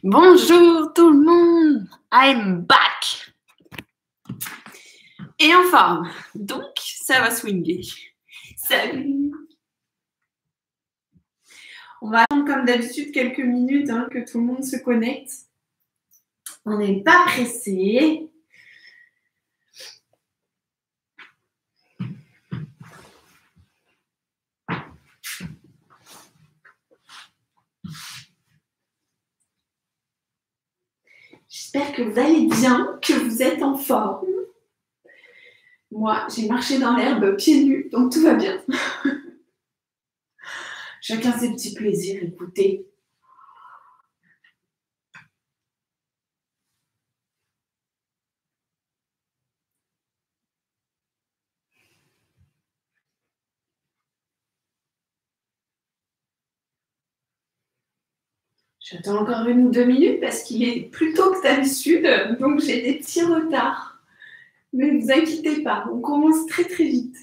Bonjour tout le monde, I'm back. Et en forme, donc ça va swinguer. Salut. On va attendre comme d'habitude quelques minutes que tout le monde se connecte. On n'est pas pressé. J'espère que vous allez bien, que vous êtes en forme. Moi, j'ai marché dans l'herbe pieds nus, donc tout va bien. Chacun ses petits plaisirs, écoutez. J'attends encore 1 ou 2 minutes parce qu'il est plus tôt que d'habitude, donc j'ai des petits retards. Mais ne vous inquiétez pas, on commence très très vite.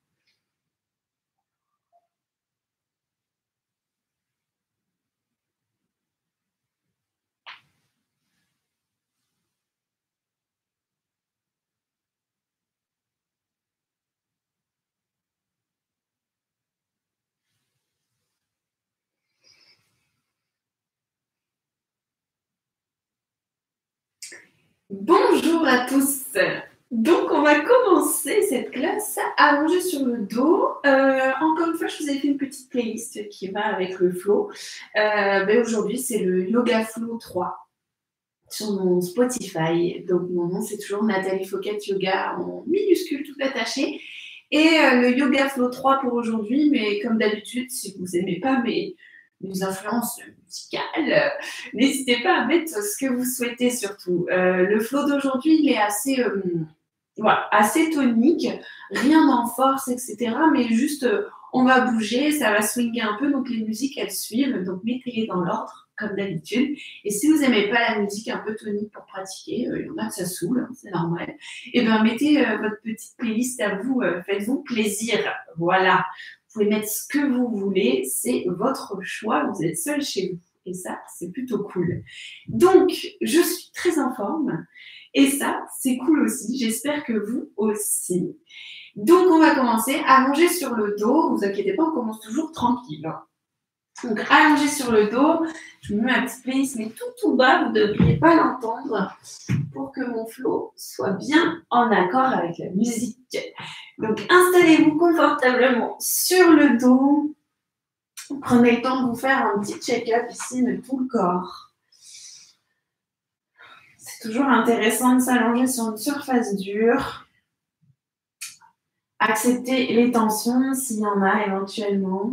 Bonjour à tous. Donc, on va commencer cette classe allongée sur le dos. Encore une fois, je vous ai fait une petite playlist qui va avec le flow. Aujourd'hui, c'est le Yoga Flow 3 sur mon Spotify. Donc, mon nom, c'est toujours Nathalie Fouquet Yoga en minuscule tout attaché. Et le Yoga Flow 3 pour aujourd'hui. Mais comme d'habitude, si vous n'aimez pas mes influences musicales, n'hésitez pas à mettre ce que vous souhaitez surtout. Le flow d'aujourd'hui, il est assez tonique, rien d'en force, etc. Mais juste, on va bouger, ça va swinger un peu, donc les musiques, elles suivent, donc mettez-les dans l'ordre, comme d'habitude. Et si vous n'aimez pas la musique un peu tonique pour pratiquer, il y en a que ça saoule, c'est normal, et bien mettez votre petite playlist à vous, faites-vous plaisir, voilà. Vous pouvez mettre ce que vous voulez, c'est votre choix, vous êtes seul chez vous. Et ça, c'est plutôt cool. Donc, je suis très en forme. Et ça, c'est cool aussi. J'espère que vous aussi. Donc, on va commencer allongé sur le dos. Ne vous inquiétez pas, on commence toujours tranquille. Donc, allongé sur le dos. Je me mets ma petite playlist, mais tout bas. Vous ne devriez pas l'entendre pour que mon flow soit bien en accord avec la musique. Donc, installez-vous confortablement sur le dos. Prenez le temps de vous faire un petit check-up ici de tout le corps. C'est toujours intéressant de s'allonger sur une surface dure. Acceptez les tensions s'il y en a éventuellement.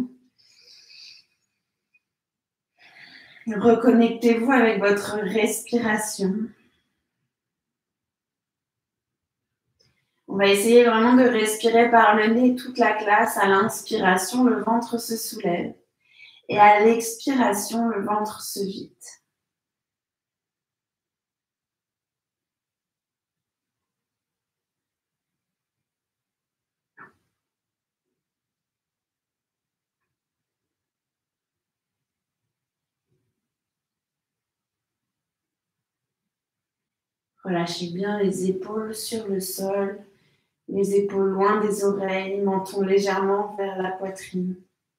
Reconnectez-vous avec votre respiration. On va essayer vraiment de respirer par le nez toute la classe. À l'inspiration, le ventre se soulève. Et à l'expiration, le ventre se vide. Relâchez bien les épaules sur le sol, les épaules loin des oreilles, menton légèrement vers la poitrine.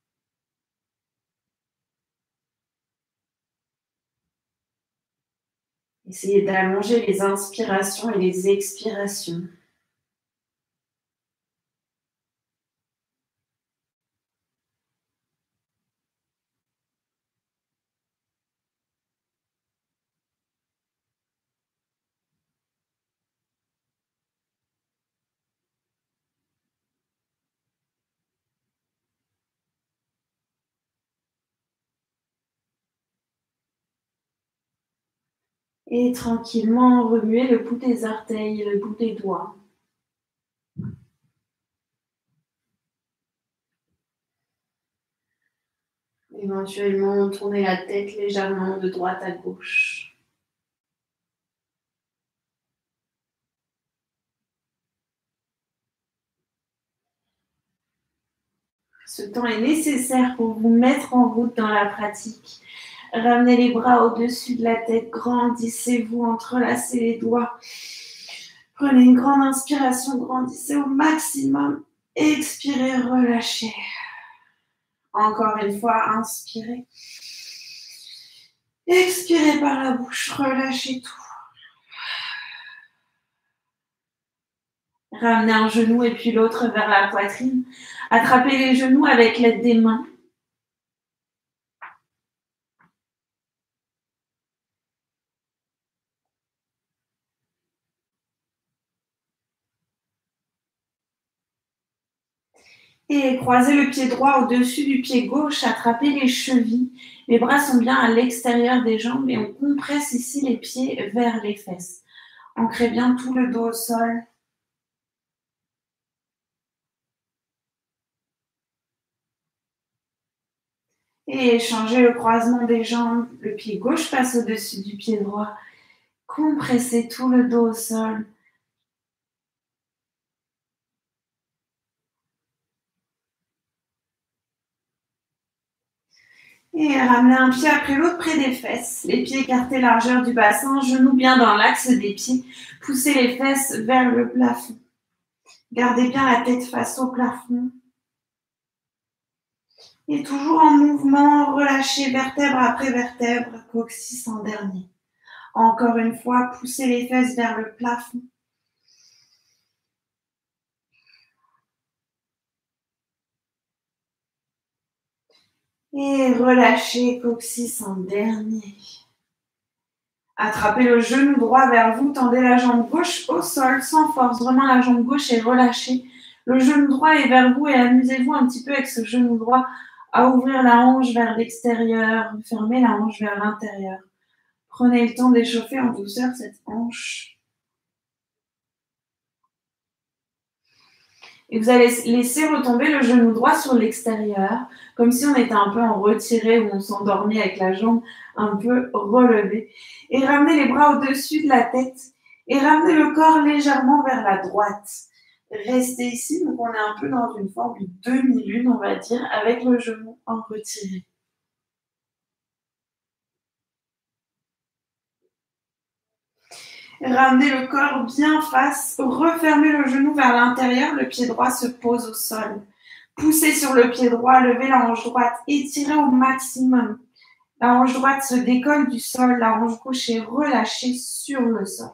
Essayez d'allonger les inspirations et les expirations. Et tranquillement remuez le bout des orteils, le bout des doigts. Éventuellement, tournez la tête légèrement de droite à gauche. Ce temps est nécessaire pour vous mettre en route dans la pratique. Ramenez les bras au-dessus de la tête, grandissez-vous, entrelacez les doigts. Prenez une grande inspiration, grandissez au maximum. Expirez, relâchez. Encore une fois, inspirez. Expirez par la bouche, relâchez tout. Ramenez un genou et puis l'autre vers la poitrine. Attrapez les genoux avec l'aide des mains. Et croisez le pied droit au-dessus du pied gauche, attrapez les chevilles. Les bras sont bien à l'extérieur des jambes et on compresse ici les pieds vers les fesses. Ancrez bien tout le dos au sol. Et changez le croisement des jambes. Le pied gauche passe au-dessus du pied droit. Compressez tout le dos au sol. Et ramenez un pied après l'autre près des fesses. Les pieds écartés largeur du bassin, genoux bien dans l'axe des pieds. Poussez les fesses vers le plafond. Gardez bien la tête face au plafond. Et toujours en mouvement, relâchez vertèbre après vertèbre, coccyx en dernier. Encore une fois, poussez les fesses vers le plafond. Et relâchez coccyx en dernier. Attrapez le genou droit vers vous, tendez la jambe gauche au sol sans force. Vraiment la jambe gauche est relâchée. Le genou droit est vers vous et amusez-vous un petit peu avec ce genou droit à ouvrir la hanche vers l'extérieur, fermez la hanche vers l'intérieur. Prenez le temps d'échauffer en douceur cette hanche. Et vous allez laisser retomber le genou droit sur l'extérieur, comme si on était un peu en retiré ou on s'endormait avec la jambe un peu relevée. Et ramenez les bras au-dessus de la tête et ramenez le corps légèrement vers la droite. Restez ici, donc on est un peu dans une forme de demi-lune, on va dire, avec le genou en retiré. Ramenez le corps bien face, refermez le genou vers l'intérieur, le pied droit se pose au sol. Poussez sur le pied droit, levez la hanche droite, étirez au maximum. La hanche droite se décolle du sol, la hanche gauche est relâchée sur le sol.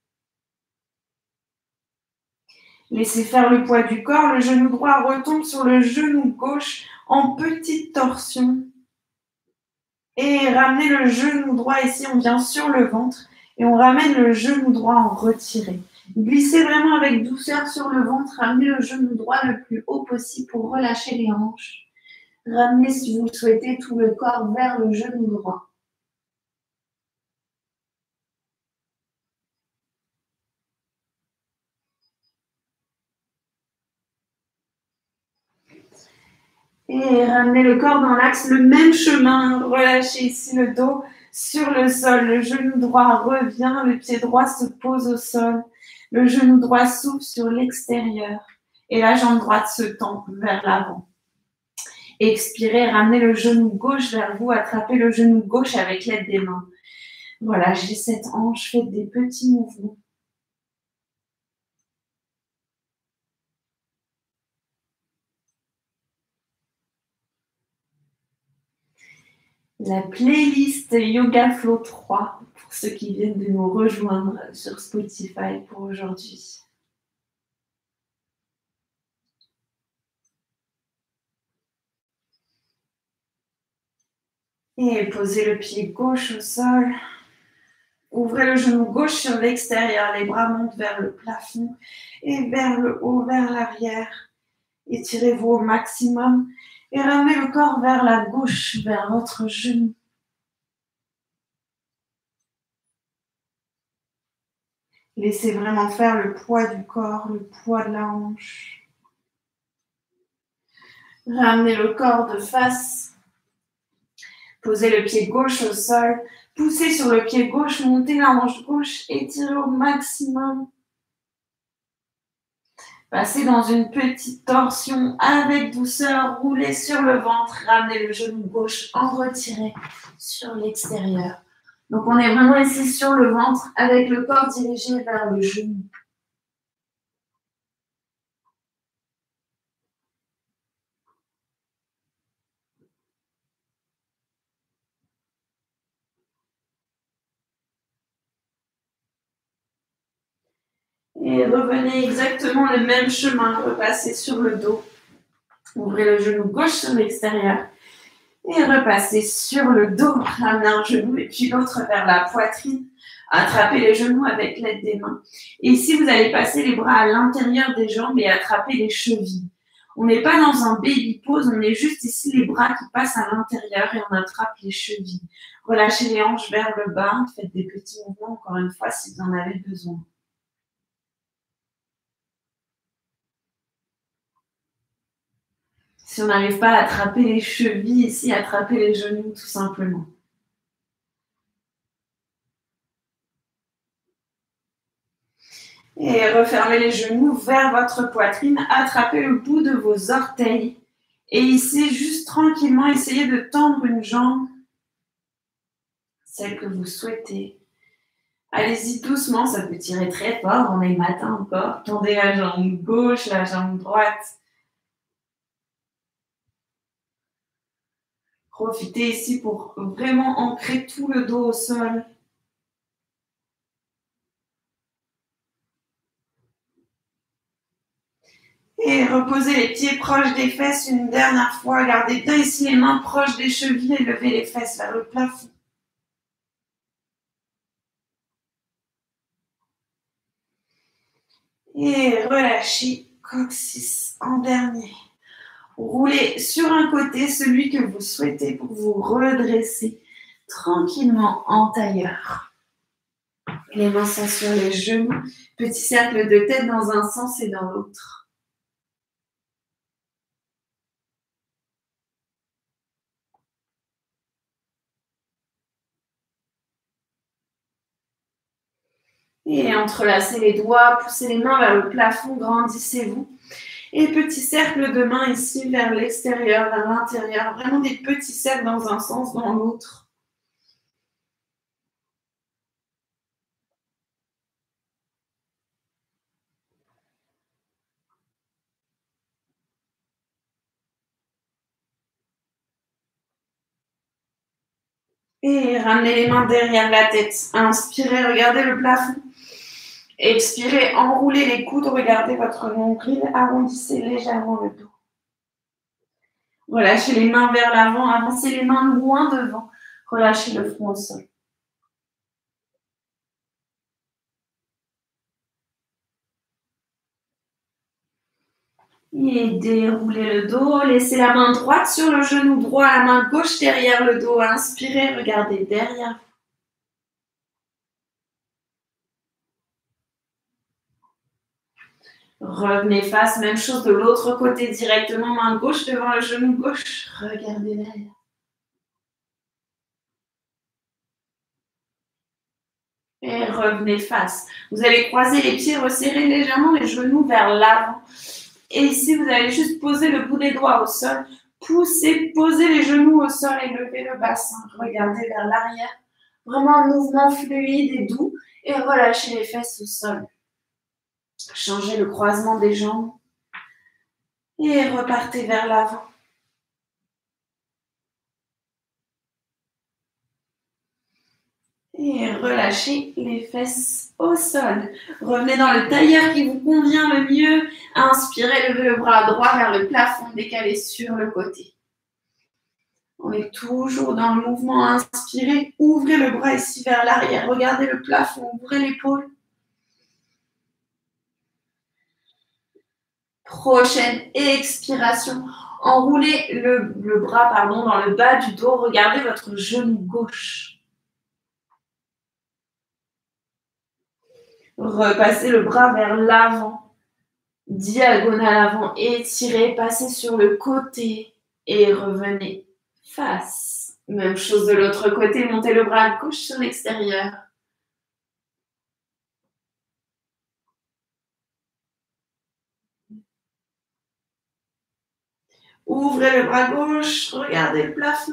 Laissez faire le poids du corps, le genou droit retombe sur le genou gauche en petite torsion. Et ramenez le genou droit ici, on vient sur le ventre et on ramène le genou droit en retiré. Glissez vraiment avec douceur sur le ventre, ramenez le genou droit le plus haut possible pour relâcher les hanches. Ramenez, si vous le souhaitez, tout le corps vers le genou droit. Et ramenez le corps dans l'axe, le même chemin. Relâchez ici le dos sur le sol. Le genou droit revient, le pied droit se pose au sol. Le genou droit s'ouvre sur l'extérieur. Et la jambe droite se tend vers l'avant. Expirez, ramenez le genou gauche vers vous. Attrapez le genou gauche avec l'aide des mains. Voilà, j'ai cette hanche. Faites des petits mouvements. La playlist Yoga Flow 3 pour ceux qui viennent de nous rejoindre sur Spotify pour aujourd'hui. Et posez le pied gauche au sol. Ouvrez le genou gauche sur l'extérieur. Les bras montent vers le plafond et vers le haut, vers l'arrière. Étirez-vous au maximum et ramenez le corps vers la gauche, vers votre genou. Laissez vraiment faire le poids du corps, le poids de la hanche. Ramenez le corps de face. Posez le pied gauche au sol. Poussez sur le pied gauche, montez la hanche gauche, étirez au maximum. Passez dans une petite torsion avec douceur, roulez sur le ventre, ramenez le genou gauche en retiré sur l'extérieur. Donc on est vraiment ici sur le ventre avec le corps dirigé vers le genou. Et revenez exactement le même chemin, repassez sur le dos. Ouvrez le genou gauche sur l'extérieur. Et repassez sur le dos, ramenez un genou et puis l'autre vers la poitrine. Attrapez les genoux avec l'aide des mains. Et ici, vous allez passer les bras à l'intérieur des jambes et attraper les chevilles. On n'est pas dans un baby pose, on est juste ici les bras qui passent à l'intérieur et on attrape les chevilles. Relâchez les hanches vers le bas, faites des petits mouvements encore une fois si vous en avez besoin. Si on n'arrive pas à attraper les chevilles ici, attrapez les genoux tout simplement. Et refermez les genoux vers votre poitrine, attrapez le bout de vos orteils. Et ici, juste tranquillement, essayez de tendre une jambe, celle que vous souhaitez. Allez-y doucement, ça peut tirer très fort, on est le matin encore. Tendez la jambe gauche, la jambe droite. Profitez ici pour vraiment ancrer tout le dos au sol. Et reposez les pieds proches des fesses une dernière fois. Gardez bien ici les mains proches des chevilles et levez les fesses vers le plafond. Et relâchez coccyx en dernier. Roulez sur un côté, celui que vous souhaitez pour vous redresser tranquillement en tailleur. Les mains sont sur les genoux. Petit cercle de tête dans un sens et dans l'autre. Et entrelacez les doigts, poussez les mains vers le plafond, grandissez-vous. Et petit cercle de main ici vers l'extérieur, vers l'intérieur. Vraiment des petits cercles dans un sens, dans l'autre. Et ramenez les mains derrière la tête. Inspirez, regardez le plafond. Expirez, enroulez les coudes, regardez votre nombril, arrondissez légèrement le dos. Relâchez les mains vers l'avant, avancez les mains loin devant. Relâchez le front au sol. Et déroulez le dos, laissez la main droite sur le genou droit, la main gauche derrière le dos. Inspirez, regardez derrière vous. Revenez face, même chose de l'autre côté directement, main gauche devant le genou gauche. Regardez derrière. Et revenez face. Vous allez croiser les pieds, resserrer légèrement les genoux vers l'avant. Et ici, vous allez juste poser le bout des doigts au sol. Poussez, posez les genoux au sol et levez le bassin. Regardez vers l'arrière. Vraiment un mouvement fluide et doux. Et relâchez les fesses au sol. Changez le croisement des jambes. Et repartez vers l'avant. Et relâchez les fesses au sol. Revenez dans le tailleur qui vous convient le mieux. Inspirez, levez le bras droit vers le plafond, décalé sur le côté. On est toujours dans le mouvement. Inspirez, ouvrez le bras ici vers l'arrière. Regardez le plafond, ouvrez l'épaule. Prochaine expiration. Enroulez le bras dans le bas du dos. Regardez votre genou gauche. Repassez le bras vers l'avant, diagonale avant, étirez, passez sur le côté et revenez face. Même chose de l'autre côté, montez le bras gauche sur l'extérieur. Ouvrez le bras gauche, regardez le plafond.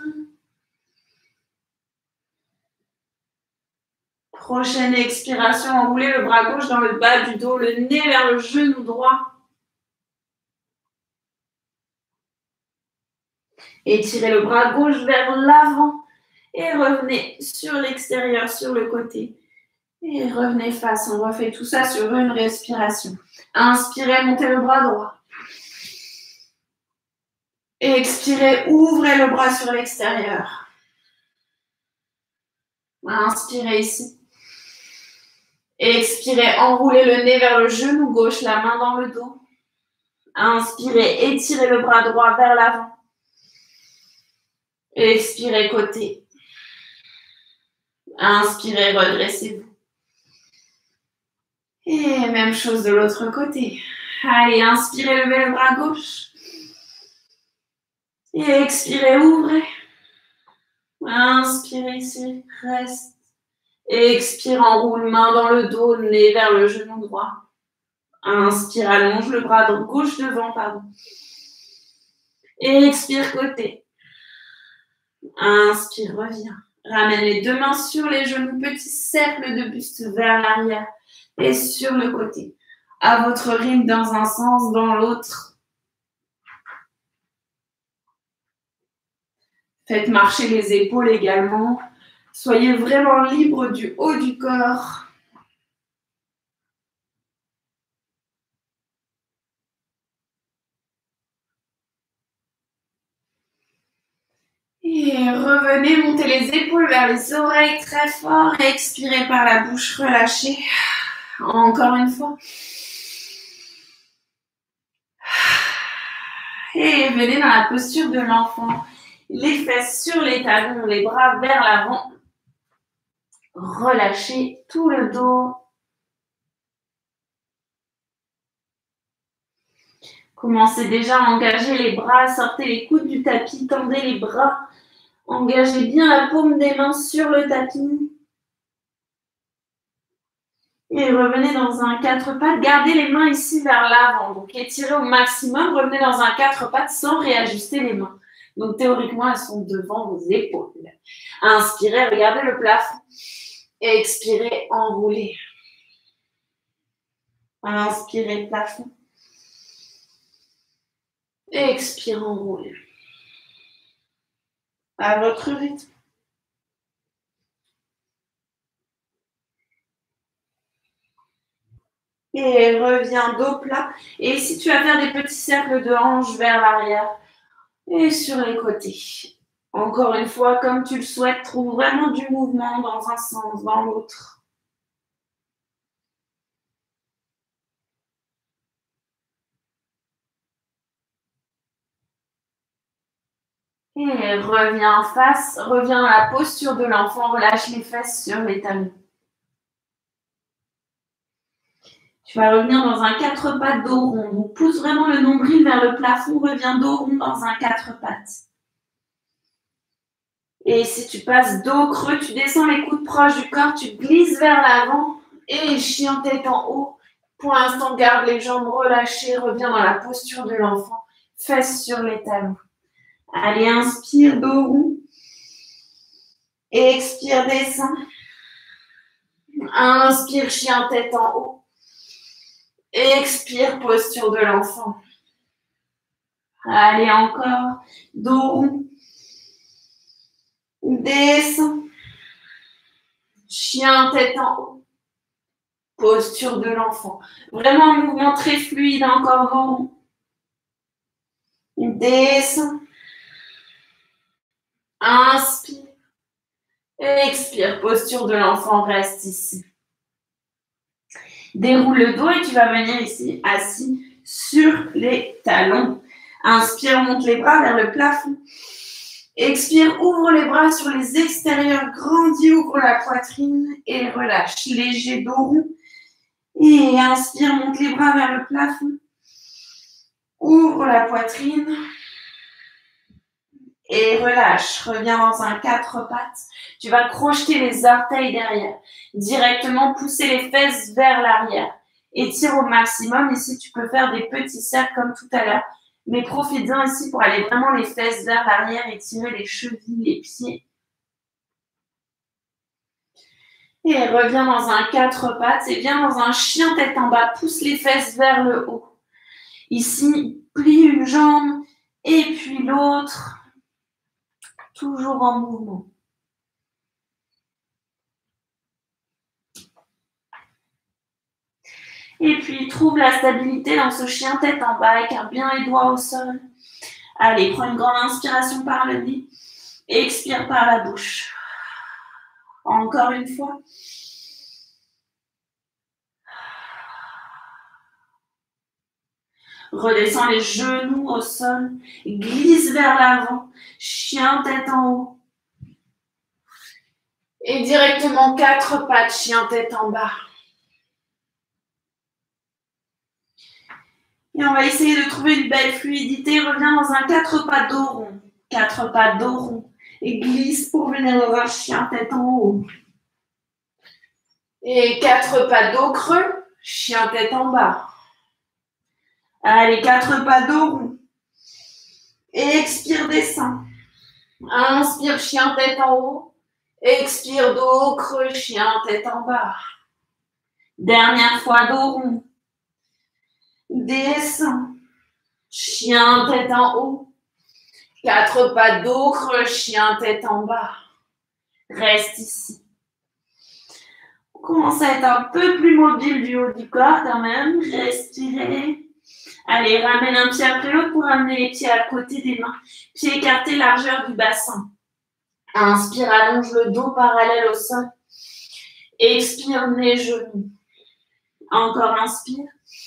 Prochaine expiration, enroulez le bras gauche dans le bas du dos, le nez vers le genou droit. Étirez le bras gauche vers l'avant et revenez sur l'extérieur, sur le côté. Et revenez face. On refait tout ça sur une respiration. Inspirez, montez le bras droit. Expirez, ouvrez le bras sur l'extérieur. Inspirez ici. Expirez, enroulez le nez vers le genou gauche, la main dans le dos. Inspirez, étirez le bras droit vers l'avant. Expirez, côté. Inspirez, redressez-vous. Et même chose de l'autre côté. Allez, inspirez, levez le bras gauche. Et expirez, ouvrez. Inspirez ici, reste. Expire, enroule, main dans le dos, nez vers le genou droit. Inspire, allonge le bras gauche devant, pardon. Expire, côté. Inspire, reviens. Ramène les deux mains sur les genoux, petit cercle de buste vers l'arrière et sur le côté. À votre rythme, dans un sens, dans l'autre. Faites marcher les épaules également. Soyez vraiment libre du haut du corps. Et revenez, montez les épaules vers les oreilles très fort. Expirez par la bouche, relâchez. Encore une fois. Et venez dans la posture de l'enfant. Les fesses sur les talons, les bras vers l'avant. Relâchez tout le dos. Commencez déjà à engager les bras, sortez les coudes du tapis, tendez les bras. Engagez bien la paume des mains sur le tapis. Et revenez dans un quatre pattes. Gardez les mains ici vers l'avant. Donc étirez au maximum. Revenez dans un quatre pattes sans réajuster les mains. Donc théoriquement, elles sont devant vos épaules. Inspirez, regardez le plafond. Et expirez, enroulez. Inspirez, plafond. Et expirez, enroulez. À votre rythme. Et reviens dos plat. Et ici, tu vas faire des petits cercles de hanches vers l'arrière et sur les côtés. Encore une fois, comme tu le souhaites, trouve vraiment du mouvement dans un sens, dans l'autre. Et reviens en face, reviens à la posture de l'enfant, relâche les fesses sur les talons. Tu vas revenir dans un quatre pattes dos rond. Donc, pousse vraiment le nombril vers le plafond, reviens dos rond dans un quatre pattes. Et si tu passes dos creux, tu descends les coudes proches du corps, tu glisses vers l'avant et chien tête en haut. Pour l'instant, garde les jambes relâchées, reviens dans la posture de l'enfant, fesses sur les talons. Allez, inspire, dos rond. Expire, descend. Inspire, chien tête en haut. Expire, posture de l'enfant. Allez, encore. Dos rond. Descend. Chien tête en haut. Posture de l'enfant. Vraiment un mouvement très fluide, encore dos rond. Descend. Inspire. Expire, posture de l'enfant, reste ici. Déroule le dos et tu vas venir ici, assis sur les talons. Inspire, monte les bras vers le plafond. Expire, ouvre les bras sur les extérieurs, grandis, ouvre la poitrine et relâche. Léger dos rond. Et inspire, monte les bras vers le plafond. Ouvre la poitrine. Et relâche. Reviens dans un quatre pattes. Tu vas crocheter les orteils derrière. Directement pousser les fesses vers l'arrière. Étire au maximum. Ici, tu peux faire des petits cercles comme tout à l'heure. Mais profitez-en ici pour aller vraiment les fesses vers l'arrière et tirer les chevilles, les pieds. Et reviens dans un 4 pattes et viens dans un chien tête en bas. Pousse les fesses vers le haut. Ici, plie une jambe et puis l'autre. Toujours en mouvement. Et puis, trouve la stabilité dans ce chien tête en bas. Écarte bien les doigts au sol. Allez, prends une grande inspiration par le nez. Et expire par la bouche. Encore une fois. Redescends les genoux au sol. Glisse vers l'avant. Chien tête en haut. Et directement 4 pattes. Chien tête en bas. Et on va essayer de trouver une belle fluidité. Reviens dans un 4 pas dos rond. 4 pas dos rond. Et glisse pour venir dans un chien tête en haut. Et 4 pas dos creux. Chien tête en bas. Allez, 4 pas dos rond. Et expire, descend. Inspire, chien tête en haut. Expire, dos creux, chien tête en bas. Dernière fois, dos rond. Descends. Chien tête en haut. 4 pas dos creux, chien tête en bas. Reste ici. On commence à être un peu plus mobile du haut du corps quand même. Respirez. Allez, ramène un pied après l'autre pour ramener les pieds à côté des mains. Pieds écartés, largeur du bassin. Inspire, allonge le dos parallèle au sol. Expire, nez, genoux. Encore inspire.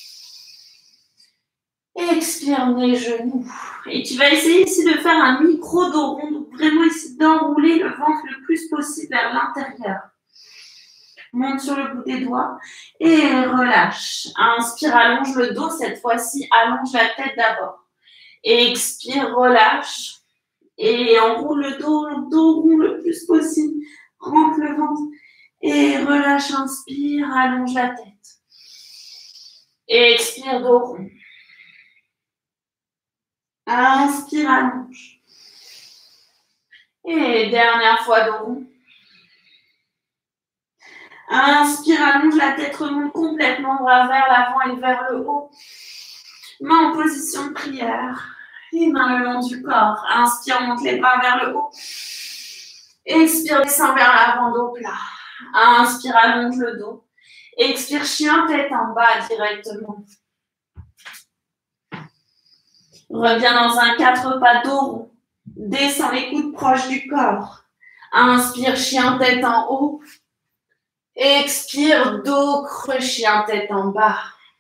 Expire, nez, genoux. Et tu vas essayer ici de faire un micro dos rond. Donc vraiment ici d'enrouler le ventre le plus possible vers l'intérieur. Monte sur le bout des doigts et relâche. Inspire, allonge le dos. Cette fois-ci, allonge la tête d'abord. Expire, relâche. Et enroule le dos rond le plus possible. Rentre le ventre et relâche. Inspire, allonge la tête. Expire, dos rond. Inspire, allonge. Et dernière fois, dos rond. Inspire, allonge, la tête remonte complètement, bras vers l'avant et vers le haut. Main en position de prière. Et main le long du corps. Inspire, monte les bras vers le haut. Expire, descend vers l'avant, dos plat. Inspire, allonge le dos. Expire, chien, tête en bas directement. Reviens dans un 4 pas dos rond. Descends les coudes proches du corps. Inspire, chien, tête en haut. Expire, dos creux, chien, tête en bas.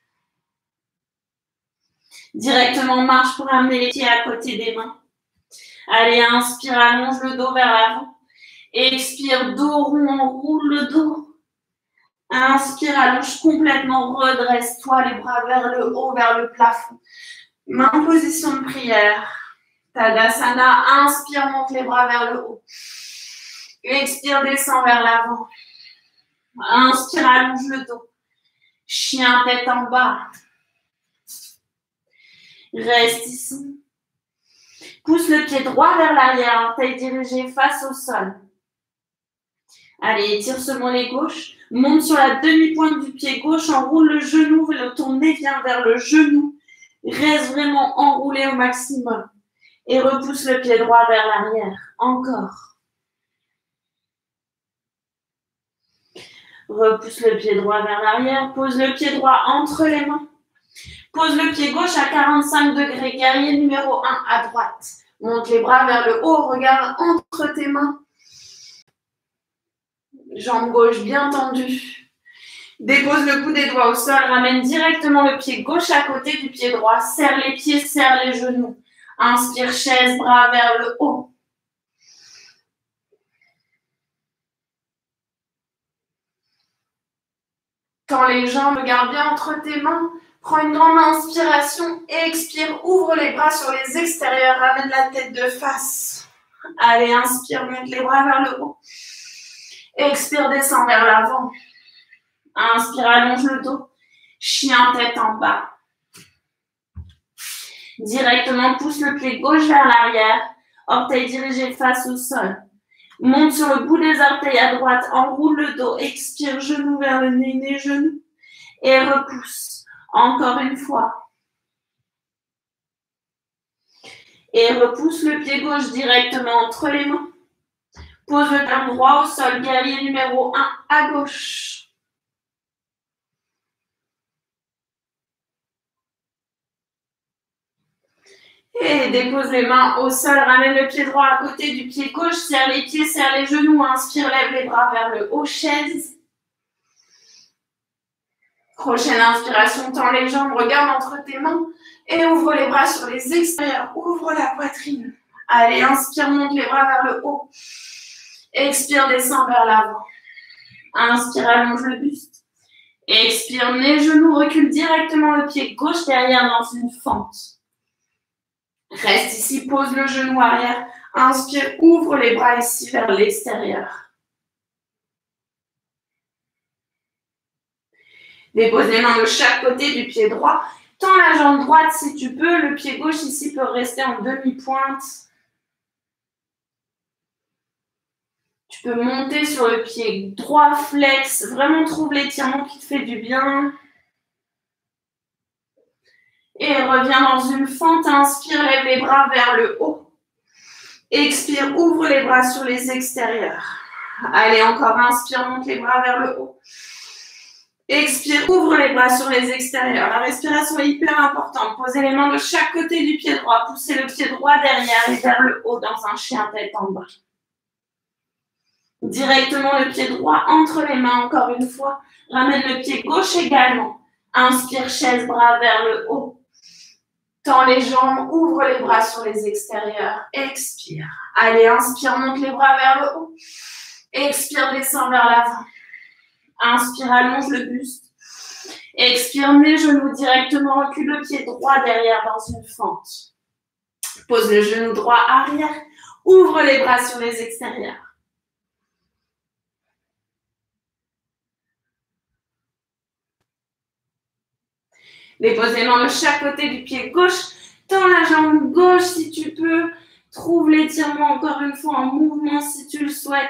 Directement marche pour amener les pieds à côté des mains. Allez, inspire, allonge le dos vers l'avant. Expire, dos rond, enroule le dos. Inspire, allonge complètement, redresse-toi, les bras vers le haut, vers le plafond. Main en position de prière. Tadasana, inspire, monte les bras vers le haut. Expire, descend vers l'avant. Inspire, allonge le dos. Chien, tête en bas. Reste ici. Pousse le pied droit vers l'arrière, orteil dirigé face au sol. Allez, étire ce mollet gauche. Monte sur la demi-pointe du pied gauche, enroule le genou, ton nez vient vers le genou. Reste vraiment enroulé au maximum. Et repousse le pied droit vers l'arrière. Encore. Repousse le pied droit vers l'arrière. Pose le pied droit entre les mains. Pose le pied gauche à 45 degrés. Guerrier numéro 1 à droite. Monte les bras vers le haut. Regarde entre tes mains. Jambe gauche bien tendue. Dépose le bout des doigts au sol. Ramène directement le pied gauche à côté du pied droit. Serre les pieds, serre les genoux. Inspire, chaise, bras vers le haut. Tends les jambes, garde bien entre tes mains. Prends une grande inspiration et expire. Ouvre les bras sur les extérieurs. Ramène la tête de face. Allez, inspire, monte les bras vers le haut. Expire, descend vers l'avant. Inspire, allonge le dos. Chien, tête en bas. Directement, pousse le pied gauche vers l'arrière, orteil dirigé face au sol. Monte sur le bout des orteils à droite, enroule le dos, expire, genou vers le nez, nez, genou, et repousse. Encore une fois. Et repousse le pied gauche directement entre les mains. Pose le talon droit au sol, guerrier numéro 1 à gauche. Et dépose les mains au sol, ramène le pied droit à côté du pied gauche, serre les pieds, serre les genoux, inspire, lève les bras vers le haut, chaise. Prochaine inspiration, tends les jambes, regarde entre tes mains et ouvre les bras sur les extérieurs, ouvre la poitrine. Allez, inspire, monte les bras vers le haut. Expire, descend vers l'avant. Inspire, allonge le buste. Expire, nez, genoux, recule directement le pied gauche derrière dans une fente. Reste ici, pose le genou arrière. Inspire, ouvre les bras ici vers l'extérieur. Dépose les mains de chaque côté du pied droit. Tends la jambe droite si tu peux. Le pied gauche ici peut rester en demi-pointe. Tu peux monter sur le pied droit, flex. Vraiment trouve l'étirement qui te fait du bien. Et reviens dans une fente. Inspire, lève les bras vers le haut. Expire, ouvre les bras sur les extérieurs. Allez, encore inspire, monte les bras vers le haut. Expire, ouvre les bras sur les extérieurs. La respiration est hyper importante. Posez les mains de chaque côté du pied droit. Poussez le pied droit derrière et vers le haut dans un chien tête en bas. Directement le pied droit entre les mains, encore une fois. Ramène le pied gauche également. Inspire, chaise, bras vers le haut. Tends les jambes, ouvre les bras sur les extérieurs. Expire. Allez, inspire, monte les bras vers le haut. Expire, descend vers l'avant. Inspire, allonge le buste. Expire, nez, genoux directement, recule le pied droit derrière dans une fente. Pose le genou droit arrière. Ouvre les bras sur les extérieurs. Dépose les mains de chaque côté du pied gauche. Tends la jambe gauche si tu peux. Trouve l'étirement encore une fois en mouvement si tu le souhaites.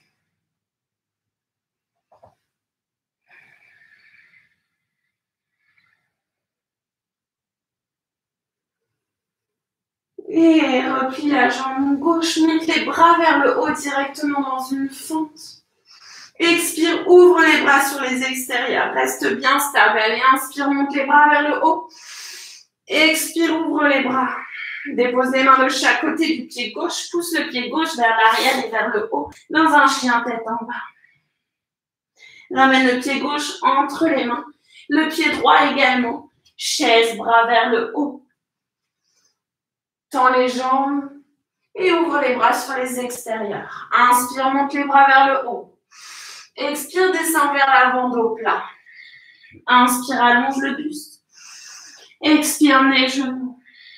Et replie la jambe gauche. Monte les bras vers le haut directement dans une fente. Expire, ouvre les bras sur les extérieurs. Reste bien stable. Allez, inspire, monte les bras vers le haut. Expire, ouvre les bras. Dépose les mains de chaque côté du pied gauche. Pousse le pied gauche vers l'arrière et vers le haut dans un chien tête en bas. Ramène le pied gauche entre les mains. Le pied droit également. Chaise, bras vers le haut. Tends les jambes et ouvre les bras sur les extérieurs. Inspire, monte les bras vers le haut. Expire, descend vers l'avant, dos plat. Inspire, allonge le buste. Expire, nez, genoux.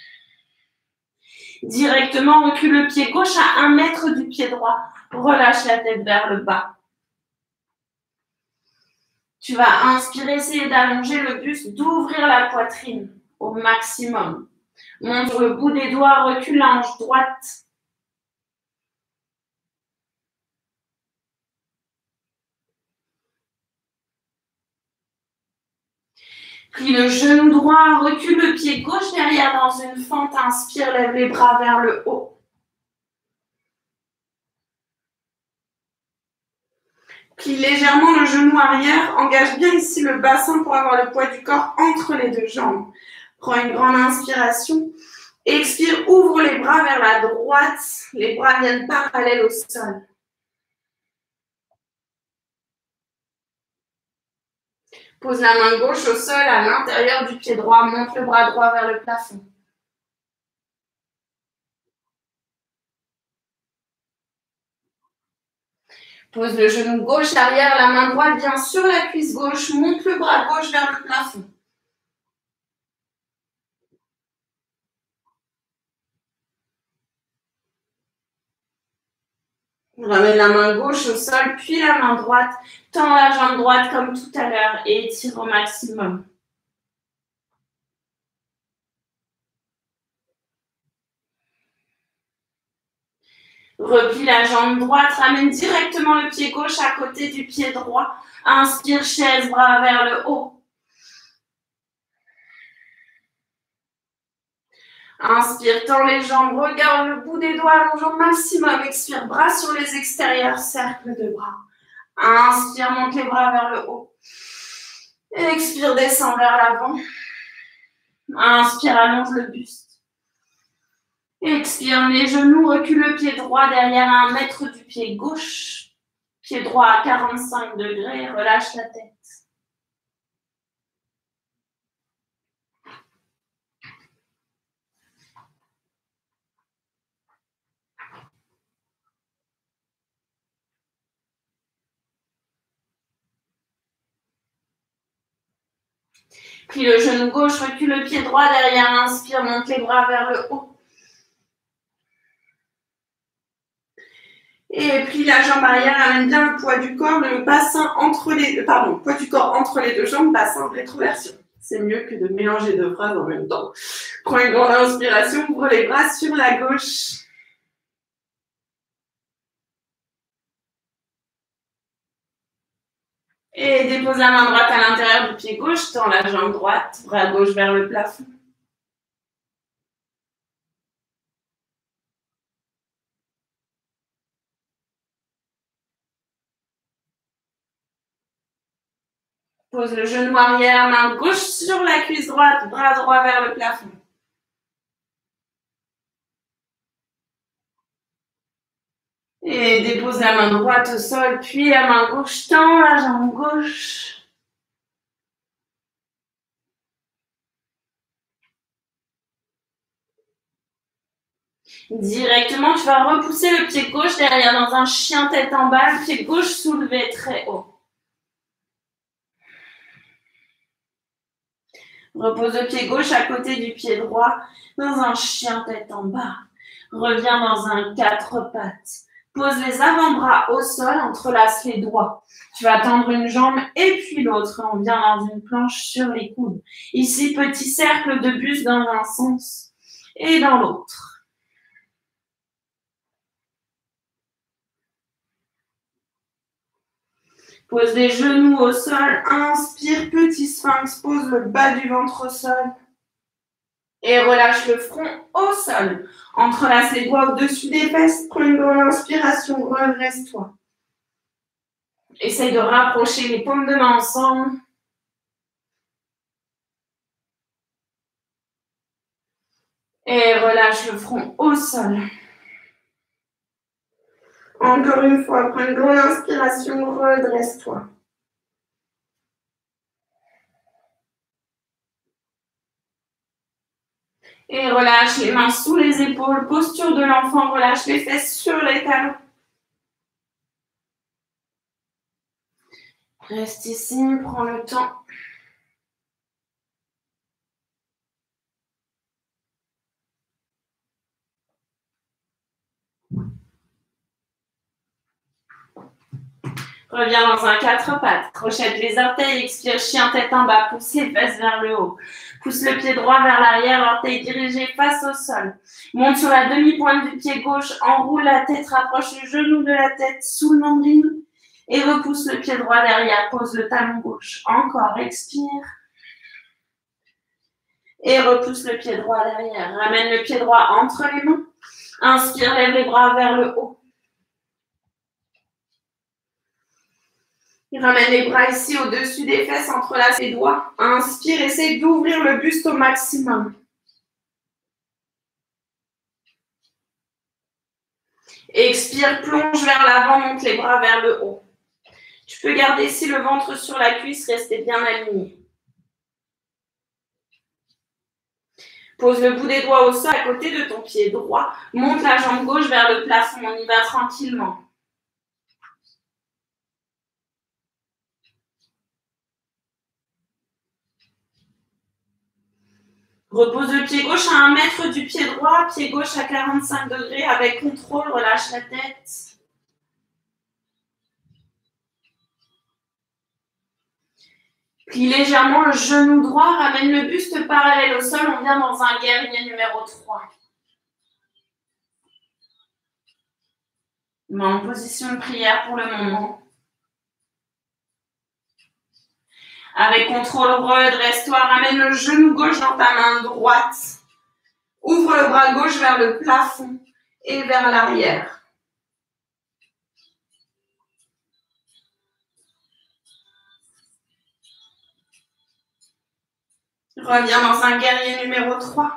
Directement, recule le pied gauche à 1 mètre du pied droit. Relâche la tête vers le bas. Tu vas inspirer, essayer d'allonger le buste, d'ouvrir la poitrine au maximum. Monte sur le bout des doigts, recule la hanche droite. Plie le genou droit, recule le pied gauche derrière dans une fente. Inspire, lève les bras vers le haut. Plie légèrement le genou arrière. Engage bien ici le bassin pour avoir le poids du corps entre les deux jambes. Prends une grande inspiration. Expire, ouvre les bras vers la droite. Les bras viennent parallèles au sol. Pose la main gauche au sol à l'intérieur du pied droit. Monte le bras droit vers le plafond. Pose le genou gauche arrière, la main droite vient sur la cuisse gauche. Monte le bras gauche vers le plafond. Ramène la main gauche au sol, puis la main droite. Tends la jambe droite comme tout à l'heure et étire au maximum. Replie la jambe droite, ramène directement le pied gauche à côté du pied droit. Inspire, chaise, bras vers le haut. Inspire, tends les jambes, regarde le bout des doigts, allonge au maximum. Expire, bras sur les extérieurs, cercle de bras. Inspire, monte les bras vers le haut. Expire, descend vers l'avant. Inspire, allonge le buste. Expire, les genoux, recule le pied droit derrière à 1 mètre du pied gauche. Pied droit à 45 degrés, relâche la tête. Plie le genou gauche, recule le pied droit derrière, inspire, monte les bras vers le haut. Et plie la jambe arrière, amène bien le poids du corps, le bassin entre les poids du corps entre les deux jambes, bassin rétroversion. C'est mieux que de mélanger deux phrases en même temps. Prends une grande inspiration, ouvre les bras sur la gauche. Et dépose la main droite à l'intérieur du pied gauche, tends la jambe droite, bras gauche vers le plafond. Pose le genou arrière, main gauche sur la cuisse droite, bras droit vers le plafond. Et dépose la main droite au sol, puis la main gauche, tend la jambe gauche. Directement, tu vas repousser le pied gauche derrière dans un chien tête en bas, le pied gauche soulevé très haut. Repose le pied gauche à côté du pied droit dans un chien tête en bas. Reviens dans un 4 pattes. Pose les avant-bras au sol, entrelace les doigts. Tu vas tendre une jambe et puis l'autre. On vient dans une planche sur les coudes. Ici, petit cercle de buste dans un sens et dans l'autre. Pose les genoux au sol. Inspire, petit sphinx. Pose le bas du ventre au sol. Et relâche le front au sol. Entrelace les doigts au-dessus des fesses. Prends une grande inspiration. Redresse-toi. Essaye de rapprocher les paumes de main ensemble. Et relâche le front au sol. Encore une fois, prends une grande inspiration. Redresse-toi. Et relâche les mains sous les épaules. Posture de l'enfant. Relâche les fesses sur les talons. Reste ici, prends le temps. Reviens dans un 4 pattes. Crochette les orteils, expire, chien tête en bas. Pousse les fesses vers le haut. Pousse le pied droit vers l'arrière, orteil dirigé face au sol. Monte sur la demi-pointe du pied gauche, enroule la tête, rapproche le genou de la tête sous le nombril et repousse le pied droit derrière. Pose le talon gauche. Encore, expire. Et repousse le pied droit derrière. Ramène le pied droit entre les mains. Inspire, lève les bras vers le haut. Ramène les bras ici au-dessus des fesses, entrelace les doigts. Inspire, essaye d'ouvrir le buste au maximum. Expire, plonge vers l'avant, monte les bras vers le haut. Tu peux garder ici le ventre sur la cuisse, rester bien aligné. Pose le bout des doigts au sol à côté de ton pied droit. Monte la jambe gauche vers le plafond, on y va tranquillement. Repose le pied gauche à 1 mètre du pied droit, pied gauche à 45 degrés. Avec contrôle, relâche la tête. Plie légèrement le genou droit, ramène le buste parallèle au sol. On vient dans un guerrier numéro 3. Main en position de prière pour le moment. Avec contrôle, redresse-toi, ramène le genou gauche dans ta main droite. Ouvre le bras gauche vers le plafond et vers l'arrière. Reviens dans un guerrier numéro 3.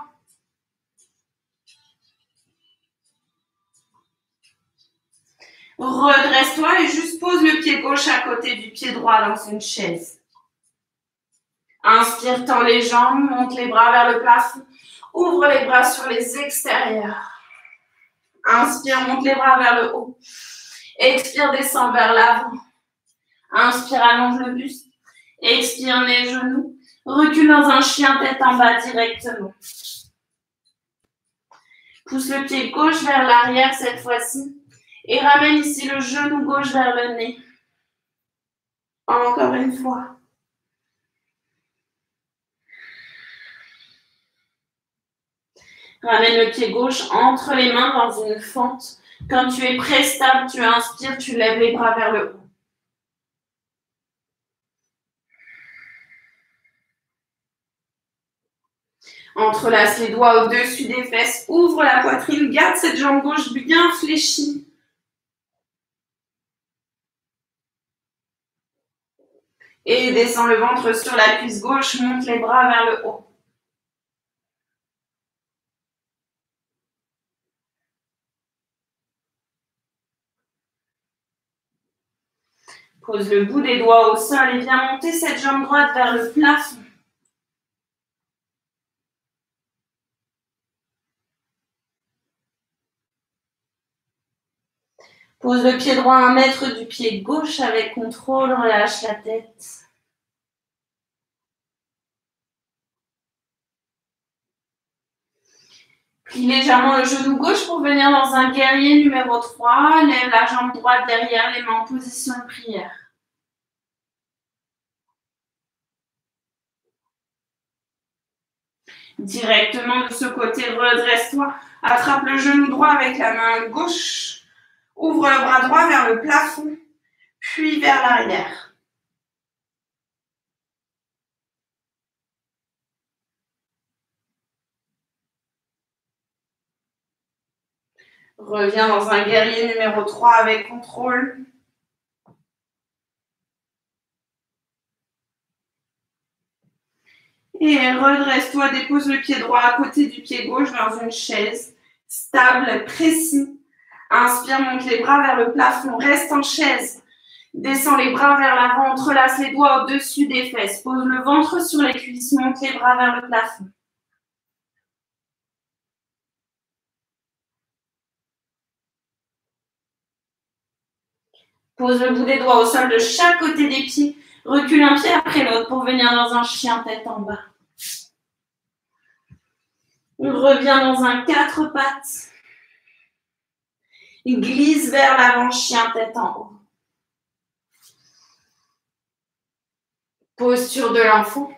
Redresse-toi et juste pose le pied gauche à côté du pied droit dans une chaise. Inspire, tends les jambes, monte les bras vers le plafond. Ouvre les bras sur les extérieurs. Inspire, monte les bras vers le haut. Expire, descend vers l'avant. Inspire, allonge le buste. Expire, les genoux. Recule dans un chien tête en bas directement. Pousse le pied gauche vers l'arrière cette fois-ci. Et ramène ici le genou gauche vers le nez. Encore une fois. Ramène le pied gauche entre les mains dans une fente. Quand tu es prêt, stable, tu inspires, tu lèves les bras vers le haut. Entrelace les doigts au-dessus des fesses, ouvre la poitrine, garde cette jambe gauche bien fléchie. Et descends le ventre sur la cuisse gauche, monte les bras vers le haut. Pose le bout des doigts au sol et viens monter cette jambe droite vers le plafond. Pose le pied droit à 1 mètre du pied gauche avec contrôle, relâche la tête. Plie légèrement le genou gauche pour venir dans un guerrier numéro 3. Lève la jambe droite derrière, les mains en position de prière. Directement de ce côté, redresse-toi. Attrape le genou droit avec la main gauche. Ouvre le bras droit vers le plafond, puis vers l'arrière. Reviens dans un guerrier numéro 3 avec contrôle. Et redresse-toi, dépose le pied droit à côté du pied gauche dans une chaise. Stable, précis. Inspire, monte les bras vers le plafond, reste en chaise. Descends les bras vers l'avant, entrelace les doigts au-dessus des fesses. Pose le ventre sur les cuisses, monte les bras vers le plafond. Pose le bout des doigts au sol de chaque côté des pieds. Recule un pied après l'autre pour venir dans un chien tête en bas. Reviens dans un 4 pattes. Glisse vers l'avant, chien tête en haut. Posture de l'enfant.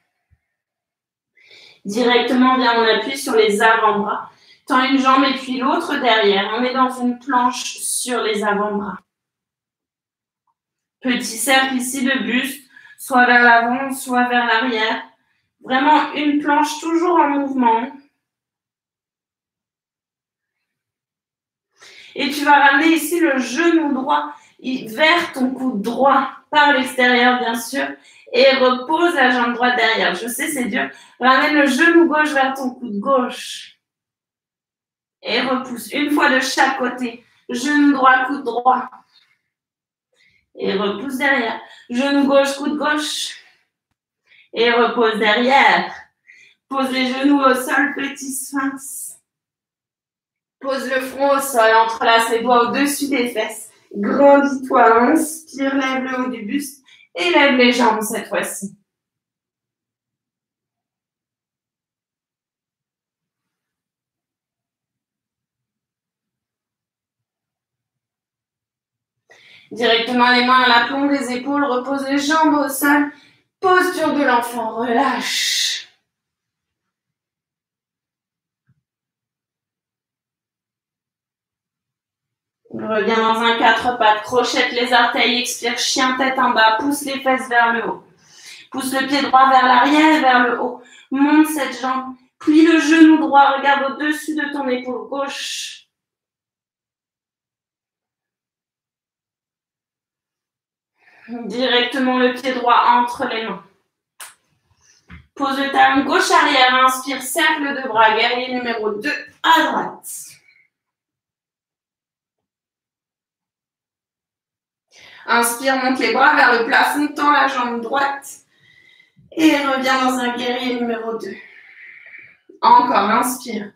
Directement, viens en appui sur les avant-bras. Tends une jambe et puis l'autre derrière. On est dans une planche sur les avant-bras. Petit cercle ici de buste, soit vers l'avant, soit vers l'arrière. Vraiment une planche toujours en mouvement. Et tu vas ramener ici le genou droit vers ton coude droit, par l'extérieur bien sûr, et repose la jambe droite derrière. Je sais, c'est dur. Ramène le genou gauche vers ton coude gauche. Et repousse une fois de chaque côté. Genou droit, coude droit. Et repousse derrière. Genou gauche, coude gauche. Et repose derrière. Pose les genoux au sol, petit sphinx. Pose le front au sol, entrelace les doigts au-dessus des fesses. Grandis-toi, inspire, lève le haut du buste et lève les jambes cette fois-ci. Directement les mains à l'aplomb des épaules, repose les jambes au sol. Posture de l'enfant, relâche. Reviens dans un 4 pattes, crochette les orteils, expire, chien tête en bas, pousse les fesses vers le haut. Pousse le pied droit vers l'arrière et vers le haut. Monte cette jambe, plie le genou droit, regarde au-dessus de ton épaule gauche. Directement le pied droit entre les mains. Pose le talon gauche arrière, inspire, cercle de bras, guerrier numéro 2 à droite. Inspire, monte les bras vers le plafond, tends la jambe droite et reviens dans un guerrier numéro 2. Encore, inspire.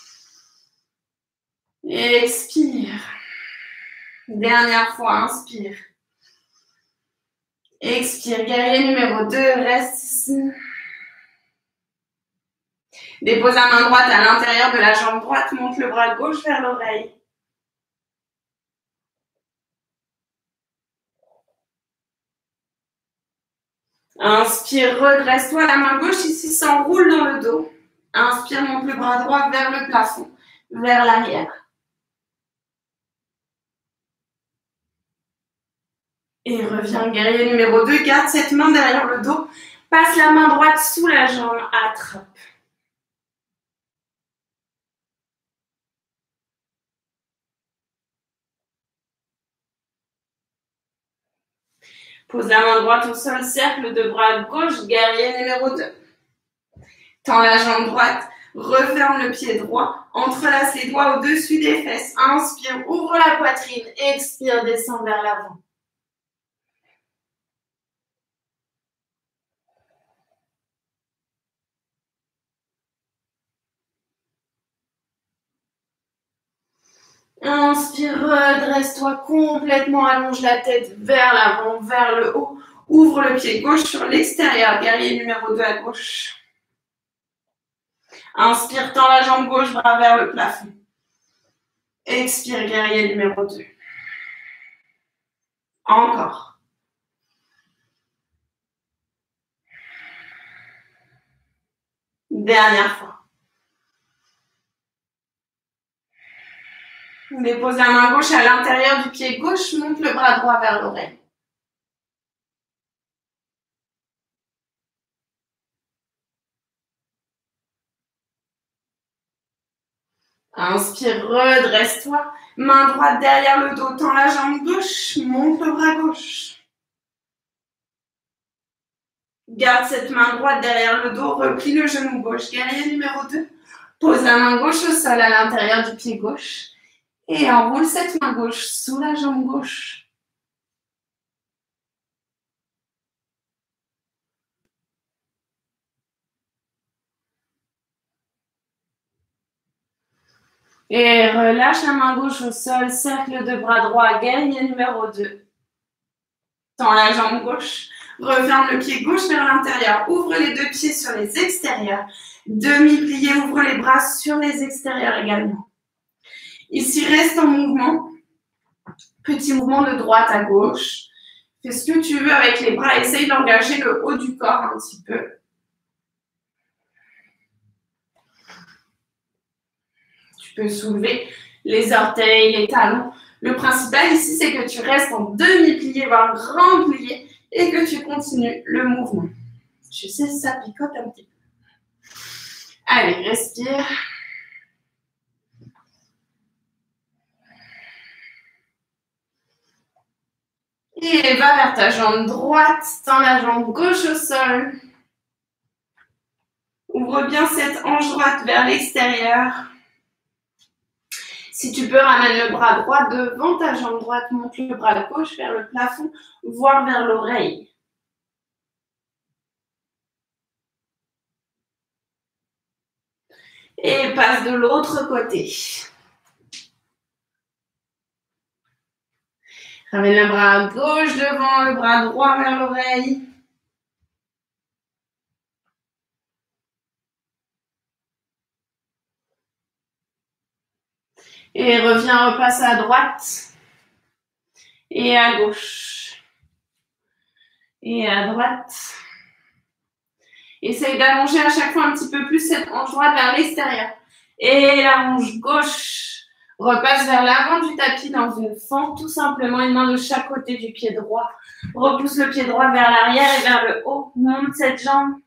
Expire. Dernière fois, inspire. Expire, guerrier numéro 2, reste ici. Dépose la main droite à l'intérieur de la jambe droite, monte le bras gauche vers l'oreille. Inspire, redresse-toi, la main gauche ici s'enroule dans le dos. Inspire, monte le bras droit vers le plafond, vers l'arrière. Et reviens, guerrier numéro 2, garde cette main derrière le dos. Passe la main droite sous la jambe, attrape. Pose la main droite au sol, cercle de bras gauche, guerrier numéro 2. Tends la jambe droite, referme le pied droit, entrelace les doigts au-dessus des fesses. Inspire, ouvre la poitrine, expire, descend vers l'avant. Inspire, redresse-toi complètement, allonge la tête vers l'avant, vers le haut. Ouvre le pied gauche sur l'extérieur, guerrier numéro 2 à gauche. Inspire, tends la jambe gauche, bras vers le plafond. Expire, guerrier numéro 2. Encore. Dernière fois. Dépose la main gauche à l'intérieur du pied gauche, monte le bras droit vers l'oreille. Inspire, redresse-toi. Main droite derrière le dos, tends la jambe gauche, monte le bras gauche. Garde cette main droite derrière le dos, replie le genou gauche, guerrier numéro 2. Pose la main gauche au sol à l'intérieur du pied gauche. Et enroule cette main gauche sous la jambe gauche. Et relâche la main gauche au sol, cercle de bras droit, guerrier numéro 2. Tends la jambe gauche, referme le pied gauche vers l'intérieur, ouvre les deux pieds sur les extérieurs. Demi-plié, ouvre les bras sur les extérieurs également. Ici, reste en mouvement. Petit mouvement de droite à gauche. Fais ce que tu veux avec les bras. Essaye d'engager le haut du corps un petit peu. Tu peux soulever les orteils, les talons. Le principal ici, c'est que tu restes en demi-plié, voire grand plié, et que tu continues le mouvement. Je sais, ça picote un petit peu. Allez, respire. Et va vers ta jambe droite, tends la jambe gauche au sol. Ouvre bien cette hanche droite vers l'extérieur. Si tu peux, ramène le bras droit devant ta jambe droite, monte le bras gauche vers le plafond, voire vers l'oreille. Et passe de l'autre côté. Ramène le bras gauche devant, le bras droit vers l'oreille. Et reviens, repasse à droite. Et à gauche. Et à droite. Essaye d'allonger à chaque fois un petit peu plus cette hanche droite vers l'extérieur. Et la hanche gauche Repasse vers l'avant du tapis dans une fente, tout simplement une main de chaque côté du pied droit. Repousse le pied droit vers l'arrière et vers le haut. Monte cette jambe.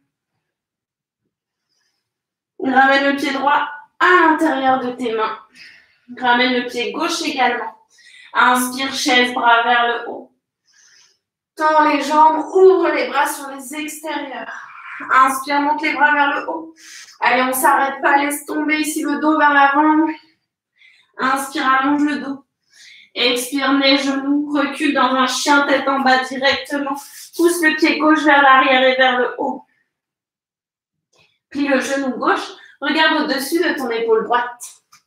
Ramène le pied droit à l'intérieur de tes mains. Ramène le pied gauche également. Inspire, chaise, bras vers le haut. Tends les jambes, ouvre les bras sur les extérieurs. Inspire, monte les bras vers le haut. Allez, on ne s'arrête pas, laisse tomber ici le dos vers l'avant. Inspire, allonge le dos. Expire, les genoux, recule dans un chien tête en bas directement. Pousse le pied gauche vers l'arrière et vers le haut. Plie le genou gauche, regarde au-dessus de ton épaule droite.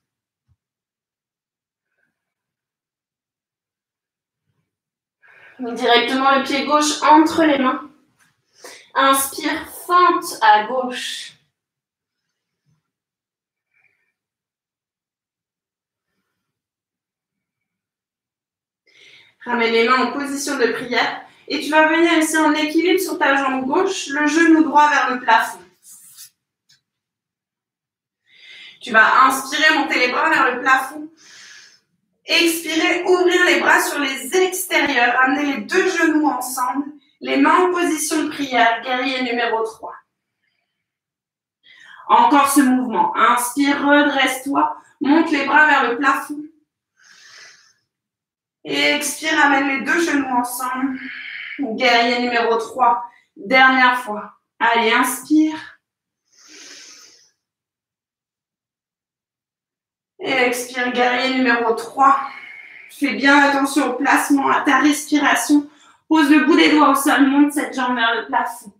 Directement le pied gauche entre les mains. Inspire, fente à gauche. Ramène les mains en position de prière et tu vas venir ici en équilibre sur ta jambe gauche, le genou droit vers le plafond. Tu vas inspirer, monter les bras vers le plafond. Expirer, ouvrir les bras sur les extérieurs. Amener les deux genoux ensemble. Les mains en position de prière. Guerrier numéro 3. Encore ce mouvement. Inspire, redresse-toi. Monte les bras vers le plafond. Et expire, amène les deux genoux ensemble. Guerrier numéro 3. Dernière fois. Allez, inspire. Et expire, guerrier numéro 3. Fais bien attention au placement, à ta respiration. Pose le bout des doigts au sol, monte cette jambe vers le plafond.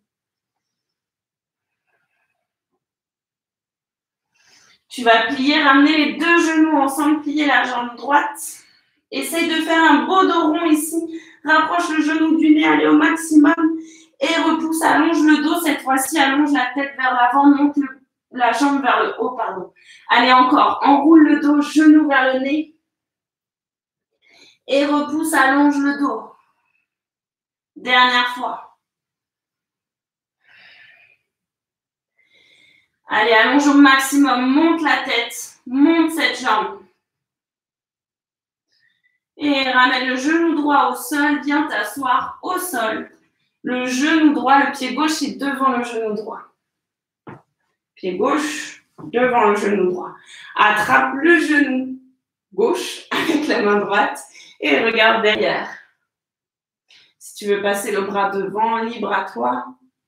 Tu vas plier, ramener les deux genoux ensemble, plier la jambe droite. Essaye de faire un beau dos rond ici. Rapproche le genou du nez, allez au maximum. Et repousse, allonge le dos. Cette fois-ci, allonge la tête vers l'avant, monte la jambe vers le haut, pardon. Allez, encore. Enroule le dos, genou vers le nez. Et repousse, allonge le dos. Dernière fois. Allez, allonge au maximum. Monte la tête. Monte cette jambe. Et ramène le genou droit au sol. Viens t'asseoir au sol. Le genou droit, le pied gauche est devant le genou droit. Pied gauche devant le genou droit. Attrape le genou gauche avec la main droite et regarde derrière. Si tu veux passer le bras devant, libre à toi.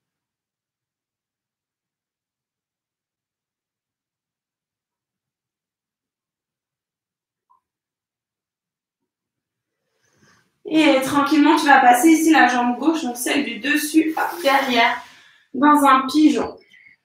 Et tranquillement, tu vas passer ici la jambe gauche, donc celle du dessus, derrière, dans un pigeon.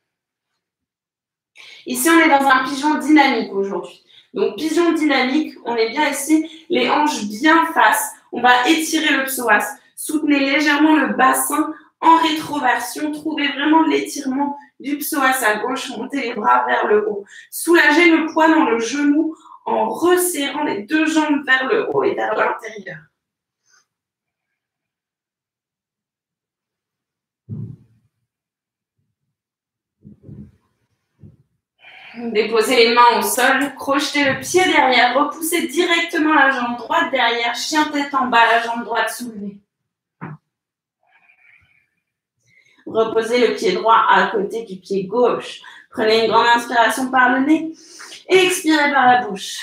Ici, on est dans un pigeon dynamique aujourd'hui. Donc, pigeon dynamique, on est bien ici, les hanches bien face. On va étirer le psoas. Soutenez légèrement le bassin en rétroversion. Trouvez vraiment l'étirement du psoas à gauche. Montez les bras vers le haut. Soulagez le poids dans le genou en resserrant les deux jambes vers le haut et vers l'intérieur. Déposez les mains au sol, crochetez le pied derrière, repoussez directement la jambe droite derrière, chien tête en bas, la jambe droite soulevée. Reposez le pied droit à côté du pied gauche. Prenez une grande inspiration par le nez et expirez par la bouche.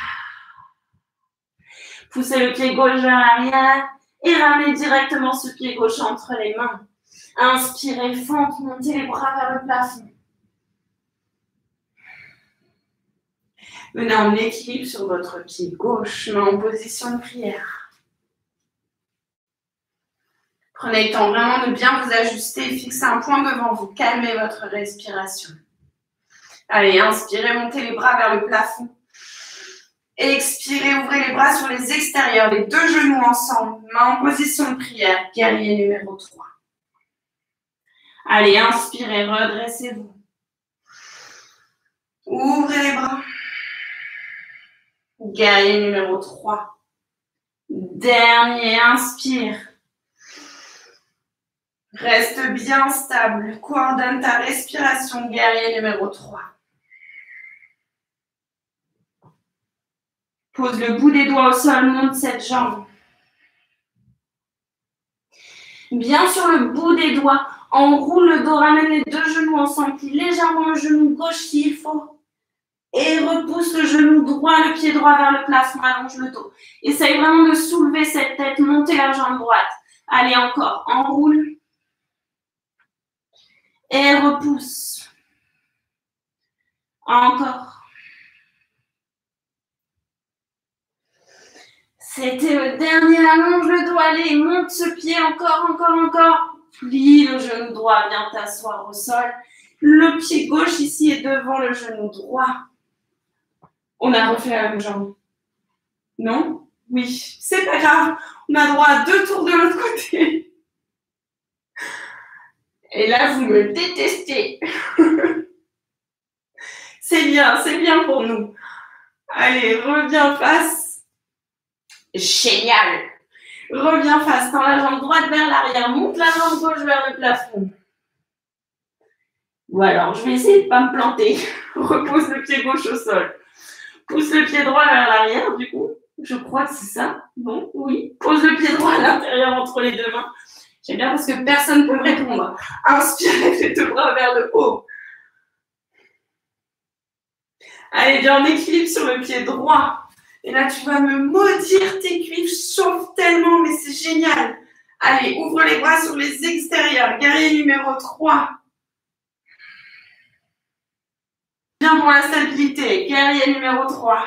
Poussez le pied gauche vers l'arrière et ramenez directement ce pied gauche entre les mains. Inspirez, fente, montez les bras vers le plafond. Venez en équilibre sur votre pied gauche, main en position de prière. Prenez le temps vraiment de bien vous ajuster et fixer un point devant vous. Calmez votre respiration. Allez, inspirez, montez les bras vers le plafond. Expirez, ouvrez les bras sur les extérieurs, les deux genoux ensemble, main en position de prière, guerrier numéro 3. Allez, inspirez, redressez-vous. Ouvrez les bras. Guerrier numéro 3. Dernier, inspire. Reste bien stable. Coordonne ta respiration, guerrier numéro 3. Pose le bout des doigts au sol, monte cette jambe. Bien sur le bout des doigts, enroule le dos, ramène les deux genoux ensemble, plie légèrement le genou gauche s'il faut. Et repousse le genou droit, le pied droit vers le plafond, allonge le dos. Essaye vraiment de soulever cette tête, monter la jambe droite. Allez, encore, enroule. Et repousse. Encore. C'était le dernier, allonge le dos, allez, monte ce pied, encore, encore, encore. Plie le genou droit, viens t'asseoir au sol. Le pied gauche ici est devant le genou droit. On a refait la même jambe. Non? Oui, c'est pas grave. On a droit à 2 tours de l'autre côté. Et là, vous me détestez. C'est bien pour nous. Allez, reviens face. Génial. Reviens face, tends la jambe droite vers l'arrière, monte la jambe gauche vers le plafond. Ou alors, je vais essayer de ne pas me planter. Repose le pied gauche au sol. Pousse le pied droit vers l'arrière, du coup. Je crois que c'est ça. Bon, oui. Pose le pied droit à l'intérieur entre les deux mains. J'aime bien parce que personne ne peut me répondre. Inspire les deux bras vers le haut. Allez, viens en équilibre sur le pied droit. Et là, tu vas me maudire, tes cuisses chauffent tellement, mais c'est génial. Allez, ouvre les bras sur les extérieurs. Guerrier numéro 3. Bien pour la stabilité. Guerrier numéro 3.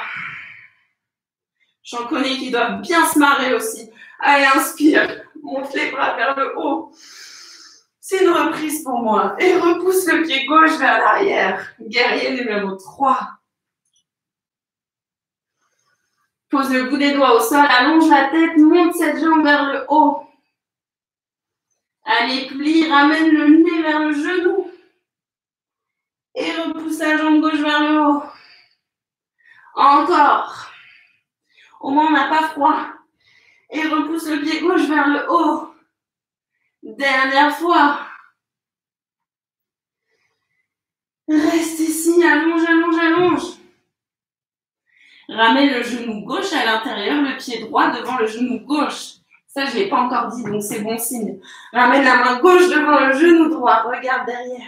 J'en connais qui doivent bien se marrer aussi. Allez, inspire. Monte les bras vers le haut. C'est une reprise pour moi. Et repousse le pied gauche vers l'arrière. Guerrier numéro 3. Pose le bout des doigts au sol, allonge la tête, monte cette jambe vers le haut. Allez, plie, ramène le nez vers le genou. Et repousse la jambe gauche vers le haut. Encore. Au moins, on n'a pas froid. Et repousse le pied gauche vers le haut. Dernière fois. Reste ici, allonge, allonge, allonge. Ramène le genou gauche à l'intérieur, le pied droit devant le genou gauche. Ça, je ne l'ai pas encore dit, donc c'est bon signe. Ramène la main gauche devant le genou droit. Regarde derrière.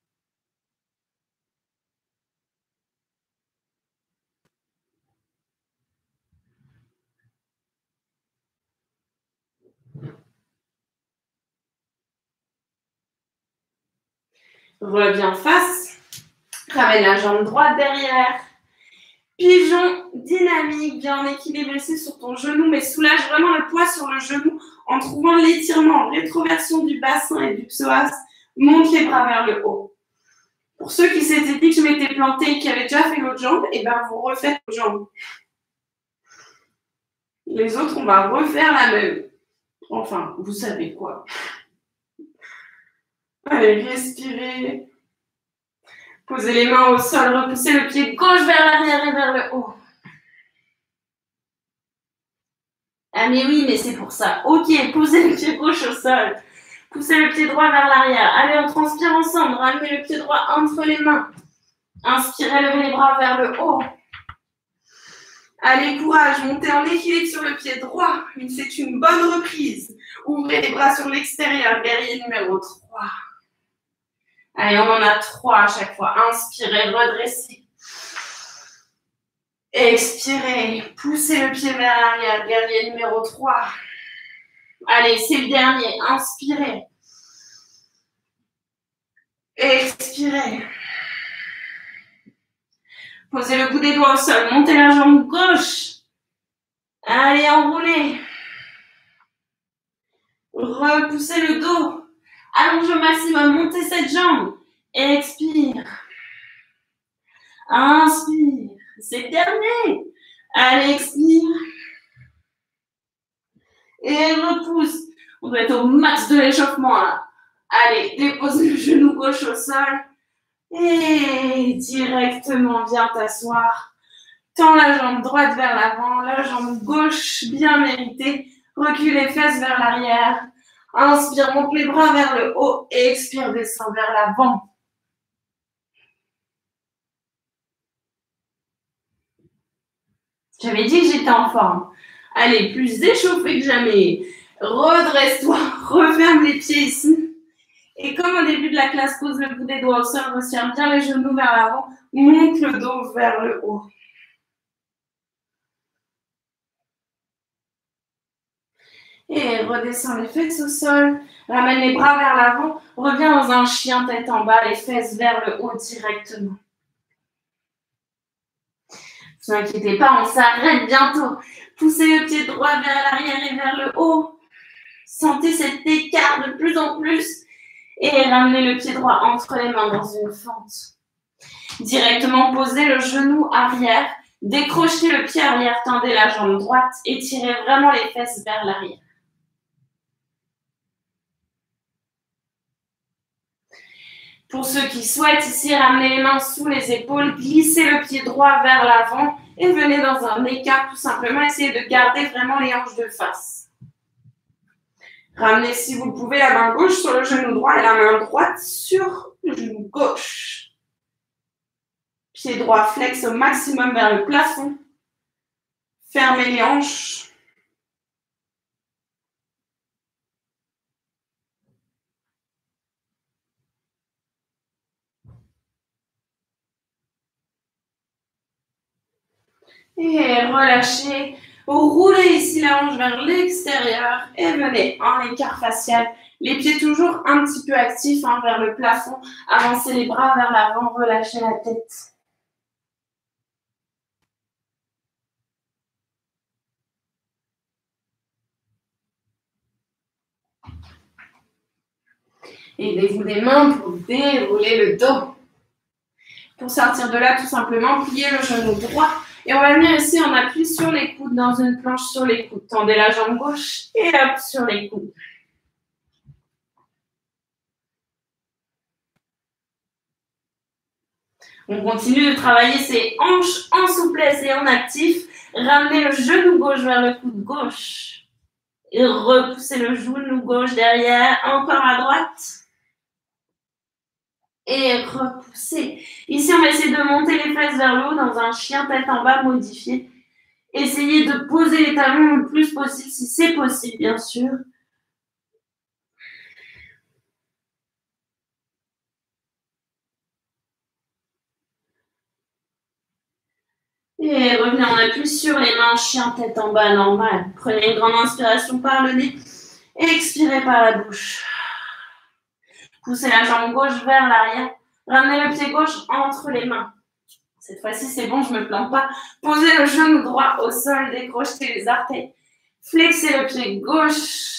Reviens face. Ramène la jambe droite derrière. Pigeon dynamique, viens en équilibre ici sur ton genou, mais soulage vraiment le poids sur le genou en trouvant l'étirement, rétroversion du bassin et du psoas. Monte les bras vers le haut. Pour ceux qui s'étaient dit que je m'étais plantée et qui avaient déjà fait l'autre jambe, et bien vous refaites l'autre jambe. Les autres, on va refaire la même. Enfin, vous savez quoi. Allez, respirez. Posez les mains au sol, repoussez le pied gauche vers l'arrière et vers le haut. Ah mais oui, mais c'est pour ça. Ok, posez le pied gauche au sol. Poussez le pied droit vers l'arrière. Allez, on transpire ensemble. Ramenez le pied droit entre les mains. Inspirez, levez les bras vers le haut. Allez, courage, montez en équilibre sur le pied droit. C'est une bonne reprise. Ouvrez les bras sur l'extérieur. Guerrier numéro 3. Allez, on en a 3 à chaque fois. Inspirez, redressez. Expirez, poussez le pied vers l'arrière. Guerrier numéro 3. Allez, c'est le dernier. Inspirez. Expirez. Posez le bout des doigts au sol. Montez la jambe gauche. Allez, enroulez. Repoussez le dos. Allonge au maximum. Montez cette jambe. Expire. Inspire. C'est le dernier. Allez, expire. Et repousse. On doit être au max de l'échauffement là. Allez, dépose le genou gauche au sol. Et directement, viens t'asseoir. Tends la jambe droite vers l'avant, la jambe gauche bien méritée. Recule les fesses vers l'arrière. Inspire, monte les bras vers le haut. Et expire, descend vers l'avant. J'avais dit que j'étais en forme. Allez, plus échauffée que jamais. Redresse-toi, referme les pieds ici. Et comme au début de la classe, pose le bout des doigts au sol, resserre bien les genoux vers l'avant, monte le dos vers le haut. Et redescends les fesses au sol, ramène les bras vers l'avant, reviens dans un chien tête en bas, les fesses vers le haut directement. Ne vous inquiétez pas, on s'arrête bientôt. Poussez le pied droit vers l'arrière et vers le haut. Sentez cet écart de plus en plus et ramenez le pied droit entre les mains dans une fente. Directement posez le genou arrière, décrochez le pied arrière, tendez la jambe droite et tirez vraiment les fesses vers l'arrière. Pour ceux qui souhaitent ici, ramenez les mains sous les épaules, glissez le pied droit vers l'avant et venez dans un écart tout simplement. Essayez de garder vraiment les hanches de face. Ramenez si vous le pouvez la main gauche sur le genou droit et la main droite sur le genou gauche. Pied droit flex au maximum vers le plafond. Fermez les hanches. Et relâchez. Roulez ici la hanche vers l'extérieur et venez en écart facial. Les pieds toujours un petit peu actifs vers le plafond. Avancez les bras vers l'avant, relâchez la tête. Aidez-vous des mains pour dérouler le dos. Pour sortir de là, tout simplement, pliez le genou droit. Et on va venir ici en appui sur les coudes, dans une planche sur les coudes. Tendez la jambe gauche et hop sur les coudes. On continue de travailler ses hanches en souplesse et en actif. Ramenez le genou gauche vers le coude gauche. Et repoussez le genou gauche derrière, encore à droite. Et repoussez. Ici, on va essayer de monter les fesses vers le haut dans un chien tête en bas modifié. Essayez de poser les talons le plus possible, si c'est possible, bien sûr. Et revenez en appui sur les mains, chien tête en bas, normal. Prenez une grande inspiration par le nez et expirez par la bouche. Poussez la jambe gauche vers l'arrière. Ramenez le pied gauche entre les mains. Cette fois-ci, c'est bon, je ne me plante pas. Posez le genou droit au sol, décrochez les orteils. Flexez le pied gauche.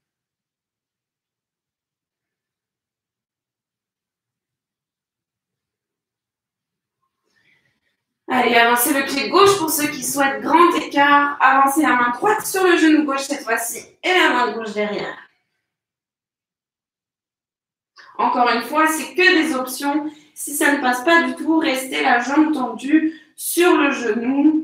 Allez, avancez le pied gauche pour ceux qui souhaitent grand écart. Avancez la main droite sur le genou gauche cette fois-ci et la main gauche derrière. Encore une fois, c'est que des options. Si ça ne passe pas du tout, restez la jambe tendue sur le genou.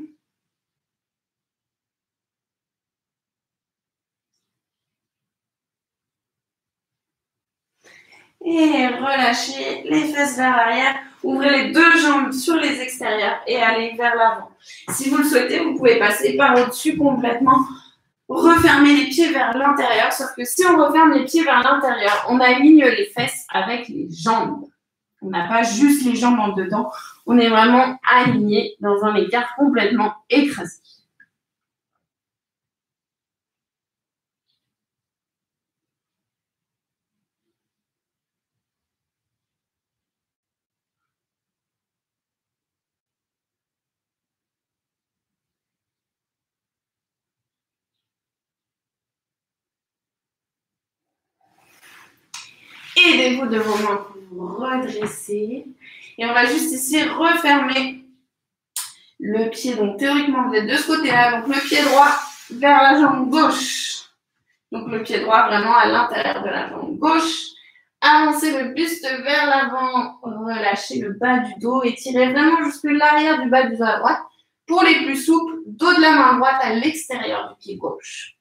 Et relâchez les fesses vers l'arrière. Ouvrez les deux jambes sur les extérieurs et allez vers l'avant. Si vous le souhaitez, vous pouvez passer par au-dessus complètement. Refermer les pieds vers l'intérieur. Sauf que si on referme les pieds vers l'intérieur, on aligne les fesses avec les jambes. On n'a pas juste les jambes en dedans. On est vraiment aligné dans un écart complètement écrasé. Aidez-vous de vos mains pour vous redresser. Et on va juste ici refermer le pied. Donc théoriquement, vous êtes de ce côté-là. Donc le pied droit vers la jambe gauche. Donc le pied droit vraiment à l'intérieur de la jambe gauche. Avancez le buste vers l'avant. Relâchez le bas du dos. Étirez vraiment jusque l'arrière du bas du dos à droite. Pour les plus souples, dos de la main droite à l'extérieur du pied gauche.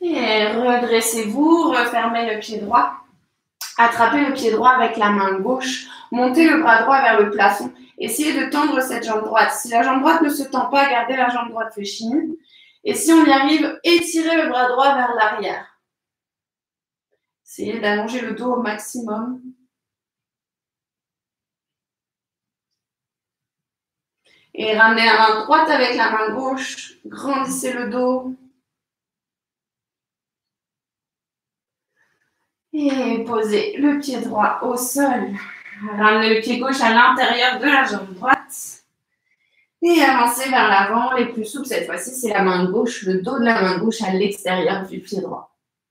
Et redressez-vous, refermez le pied droit. Attrapez le pied droit avec la main gauche. Montez le bras droit vers le plafond. Essayez de tendre cette jambe droite. Si la jambe droite ne se tend pas, gardez la jambe droite fléchie. Et si on y arrive, étirez le bras droit vers l'arrière. Essayez d'allonger le dos au maximum. Et ramenez la main droite avec la main gauche. Grandissez le dos. Et posez le pied droit au sol. Ramenez le pied gauche à l'intérieur de la jambe droite. Et avancez vers l'avant. Les plus souples, cette fois-ci, c'est la main gauche, le dos de la main gauche à l'extérieur du pied droit.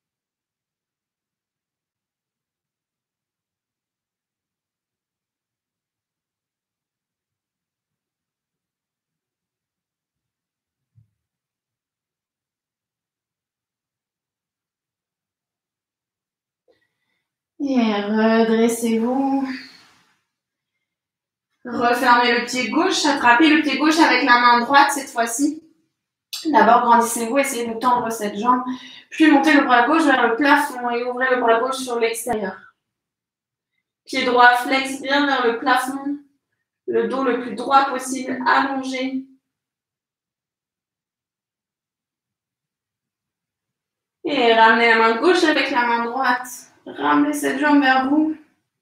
Et redressez-vous. Refermez le pied gauche, attrapez le pied gauche avec la main droite cette fois-ci. D'abord, grandissez-vous, essayez de tendre cette jambe, puis montez le bras gauche vers le plafond et ouvrez le bras gauche sur l'extérieur. Pied droit flex bien vers le plafond, le dos le plus droit possible, allongé. Et ramenez la main gauche avec la main droite. Ramenez cette jambe vers vous.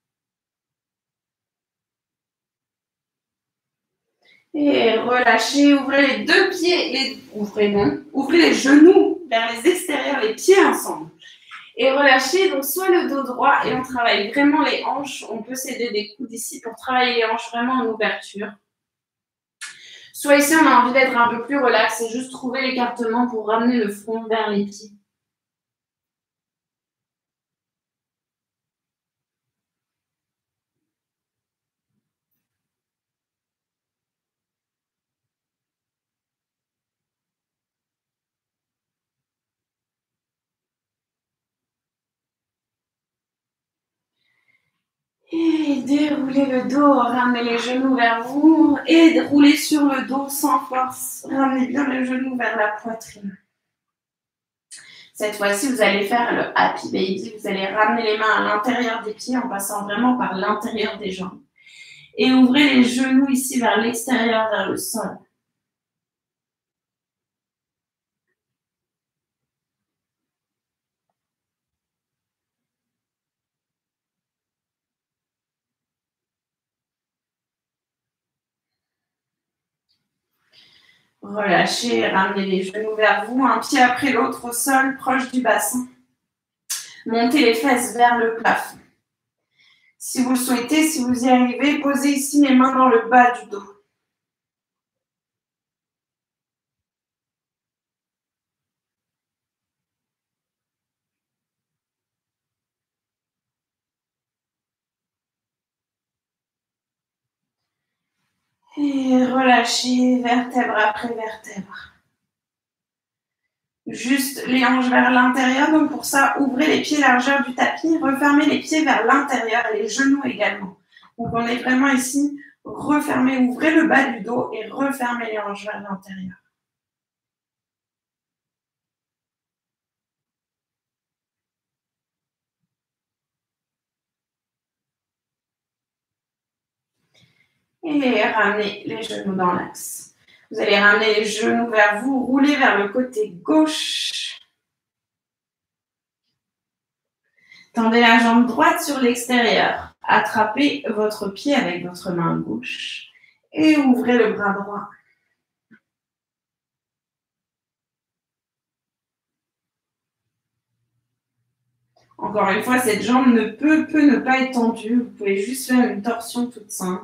Et relâchez, ouvrez les deux pieds, ouvrez les genoux vers les extérieurs, les pieds ensemble. Et relâchez donc soit le dos droit et on travaille vraiment les hanches. On peut s'aider des coudes ici pour travailler les hanches vraiment en ouverture. Soit ici on a envie d'être un peu plus relax et juste trouver l'écartement pour ramener le front vers les pieds. Et déroulez le dos, ramenez les genoux vers vous et roulez sur le dos sans force. Ramenez bien les genoux vers la poitrine. Cette fois-ci, vous allez faire le Happy Baby. Vous allez ramener les mains à l'intérieur des pieds en passant vraiment par l'intérieur des jambes. Et ouvrez les genoux ici vers l'extérieur, vers le sol. Relâchez, ramenez les genoux vers vous, un pied après l'autre au sol, proche du bassin. Montez les fesses vers le plafond. Si vous le souhaitez, si vous y arrivez, posez ici les mains dans le bas du dos. Et relâchez vertèbre après vertèbre. Juste les hanches vers l'intérieur. Donc pour ça, ouvrez les pieds largeur du tapis. Refermez les pieds vers l'intérieur et les genoux également. Donc on est vraiment ici. Refermez, ouvrez le bas du dos et refermez les hanches vers l'intérieur. Et ramenez les genoux dans l'axe. Vous allez ramener les genoux vers vous, rouler vers le côté gauche. Tendez la jambe droite sur l'extérieur. Attrapez votre pied avec votre main gauche et ouvrez le bras droit. Encore une fois, cette jambe ne peut ne pas être tendue. Vous pouvez juste faire une torsion toute simple.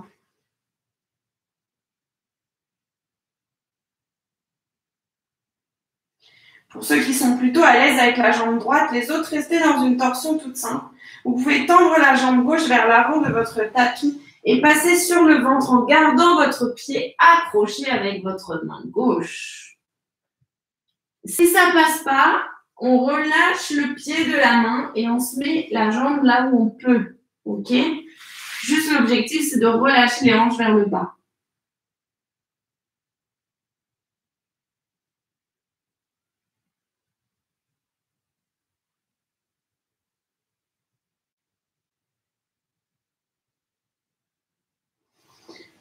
Pour ceux qui sont plutôt à l'aise avec la jambe droite, les autres, restez dans une torsion toute simple. Vous pouvez tendre la jambe gauche vers l'avant de votre tapis et passer sur le ventre en gardant votre pied accroché avec votre main gauche. Si ça ne passe pas, on relâche le pied de la main et on se met la jambe là où on peut. Ok ? Juste l'objectif, c'est de relâcher les hanches vers le bas.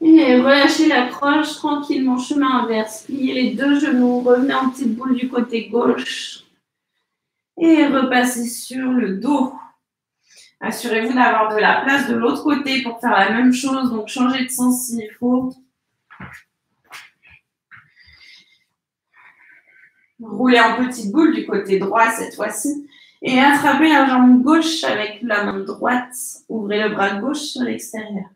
Et relâchez la croche tranquillement, chemin inverse. Pliez les deux genoux, revenez en petite boule du côté gauche. Et repassez sur le dos. Assurez-vous d'avoir de la place de l'autre côté pour faire la même chose. Donc, changez de sens s'il faut. Roulez en petite boule du côté droit cette fois-ci. Et attrapez la jambe gauche avec la main droite. Ouvrez le bras gauche sur l'extérieur.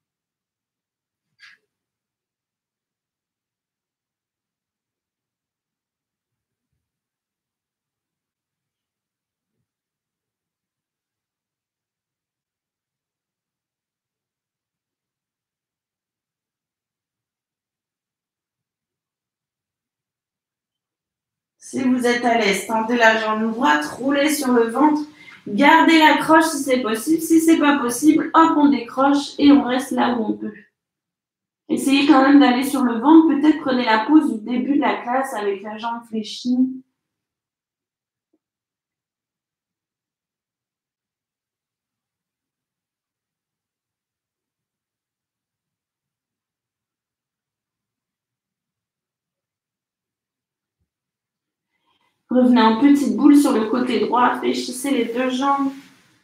Si vous êtes à l'aise, tendez la jambe droite, roulez sur le ventre. Gardez la croche si c'est possible. Si c'est pas possible, hop, on décroche et on reste là où on peut. Essayez quand même d'aller sur le ventre. Peut-être prenez la pose du début de la classe avec la jambe fléchie. Revenez en petite boule sur le côté droit. Fléchissez les deux jambes.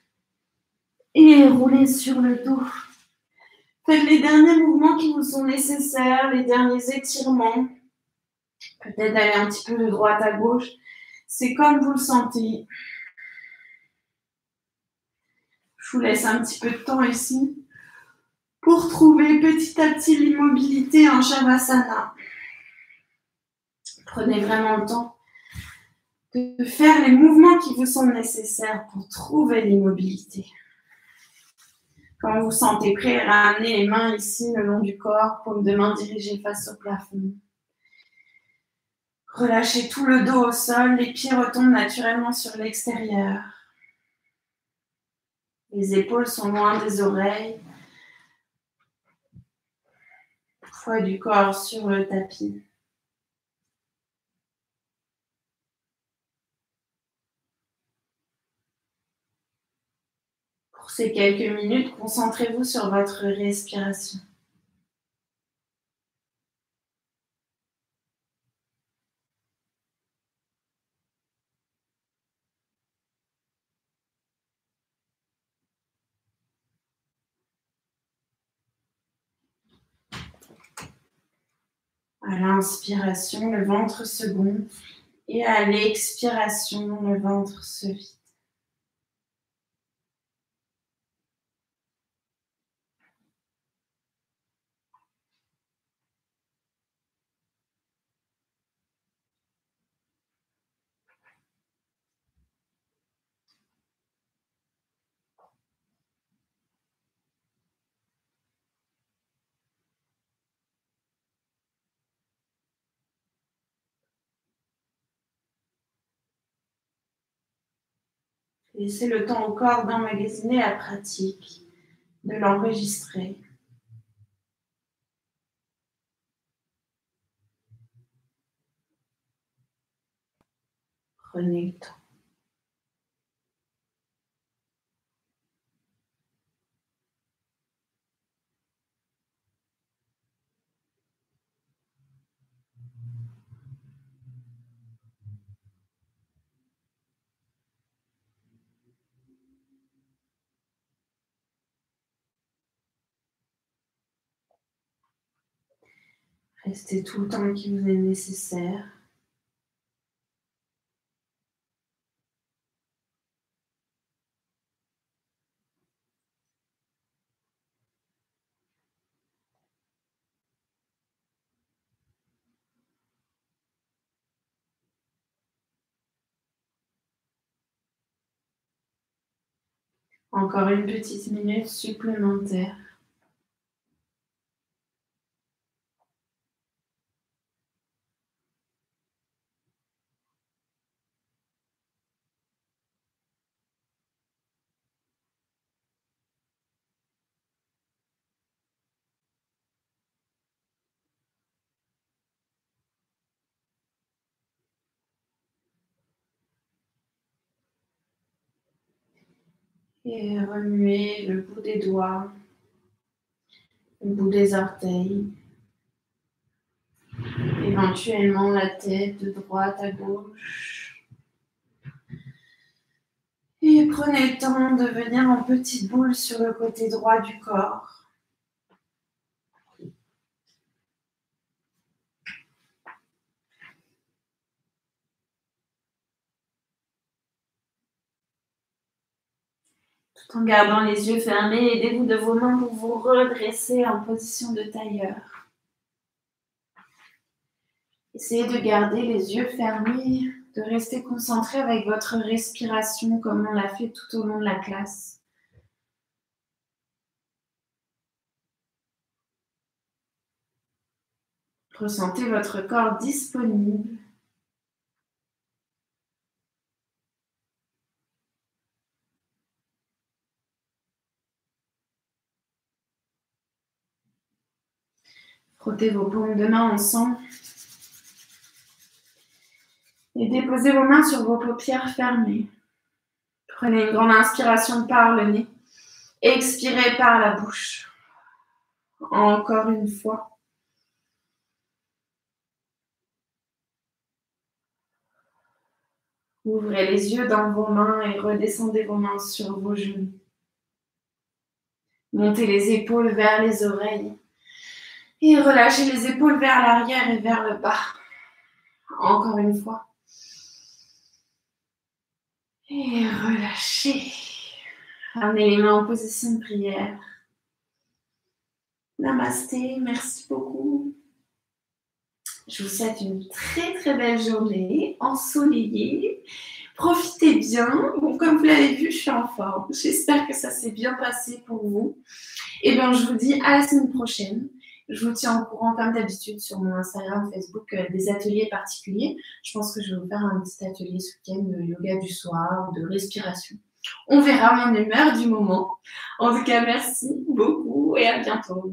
Et roulez sur le dos. Faites les derniers mouvements qui vous sont nécessaires, les derniers étirements. Peut-être aller un petit peu de droite à gauche. C'est comme vous le sentez. Je vous laisse un petit peu de temps ici pour trouver petit à petit l'immobilité en Shavasana. Prenez vraiment le temps de faire les mouvements qui vous sont nécessaires pour trouver l'immobilité. Quand vous vous sentez prêt, ramenez les mains ici le long du corps, paume de main dirigée face au plafond. Relâchez tout le dos au sol, les pieds retombent naturellement sur l'extérieur. Les épaules sont loin des oreilles. Poids du corps sur le tapis. Pour ces quelques minutes, concentrez-vous sur votre respiration. À l'inspiration, le ventre se gonfle et à l'expiration, le ventre se vide. Laissez le temps au corps d'emmagasiner la pratique, de l'enregistrer. Prenez le temps. Restez tout le temps qui vous est nécessaire. Encore une petite minute supplémentaire. Et remuez le bout des doigts. le bout des orteils. Éventuellement la tête de droite à gauche. Et prenez le temps de venir en petite boule sur le côté droit du corps. Tout en gardant les yeux fermés, aidez-vous de vos mains pour vous redresser en position de tailleur. Essayez de garder les yeux fermés, de rester concentré avec votre respiration comme on l'a fait tout au long de la classe. Ressentez votre corps disponible. Frottez vos paumes de main ensemble. Et déposez vos mains sur vos paupières fermées. Prenez une grande inspiration par le nez. Expirez par la bouche. Encore une fois. Ouvrez les yeux dans vos mains et redescendez vos mains sur vos genoux. Montez les épaules vers les oreilles. Et relâchez les épaules vers l'arrière et vers le bas. Encore une fois. Et relâchez. Ramenez les mains en position de prière. Namasté, merci beaucoup. Je vous souhaite une très très belle journée, ensoleillée. Profitez bien. Bon, comme vous l'avez vu, je suis en forme. J'espère que ça s'est bien passé pour vous. Et bien, je vous dis à la semaine prochaine. Je vous tiens au courant, comme d'habitude, sur mon Instagram, Facebook, des ateliers particuliers. Je pense que je vais vous faire un petit atelier ce week-end de yoga du soir, de respiration. On verra mon humeur du moment. En tout cas, merci beaucoup et à bientôt.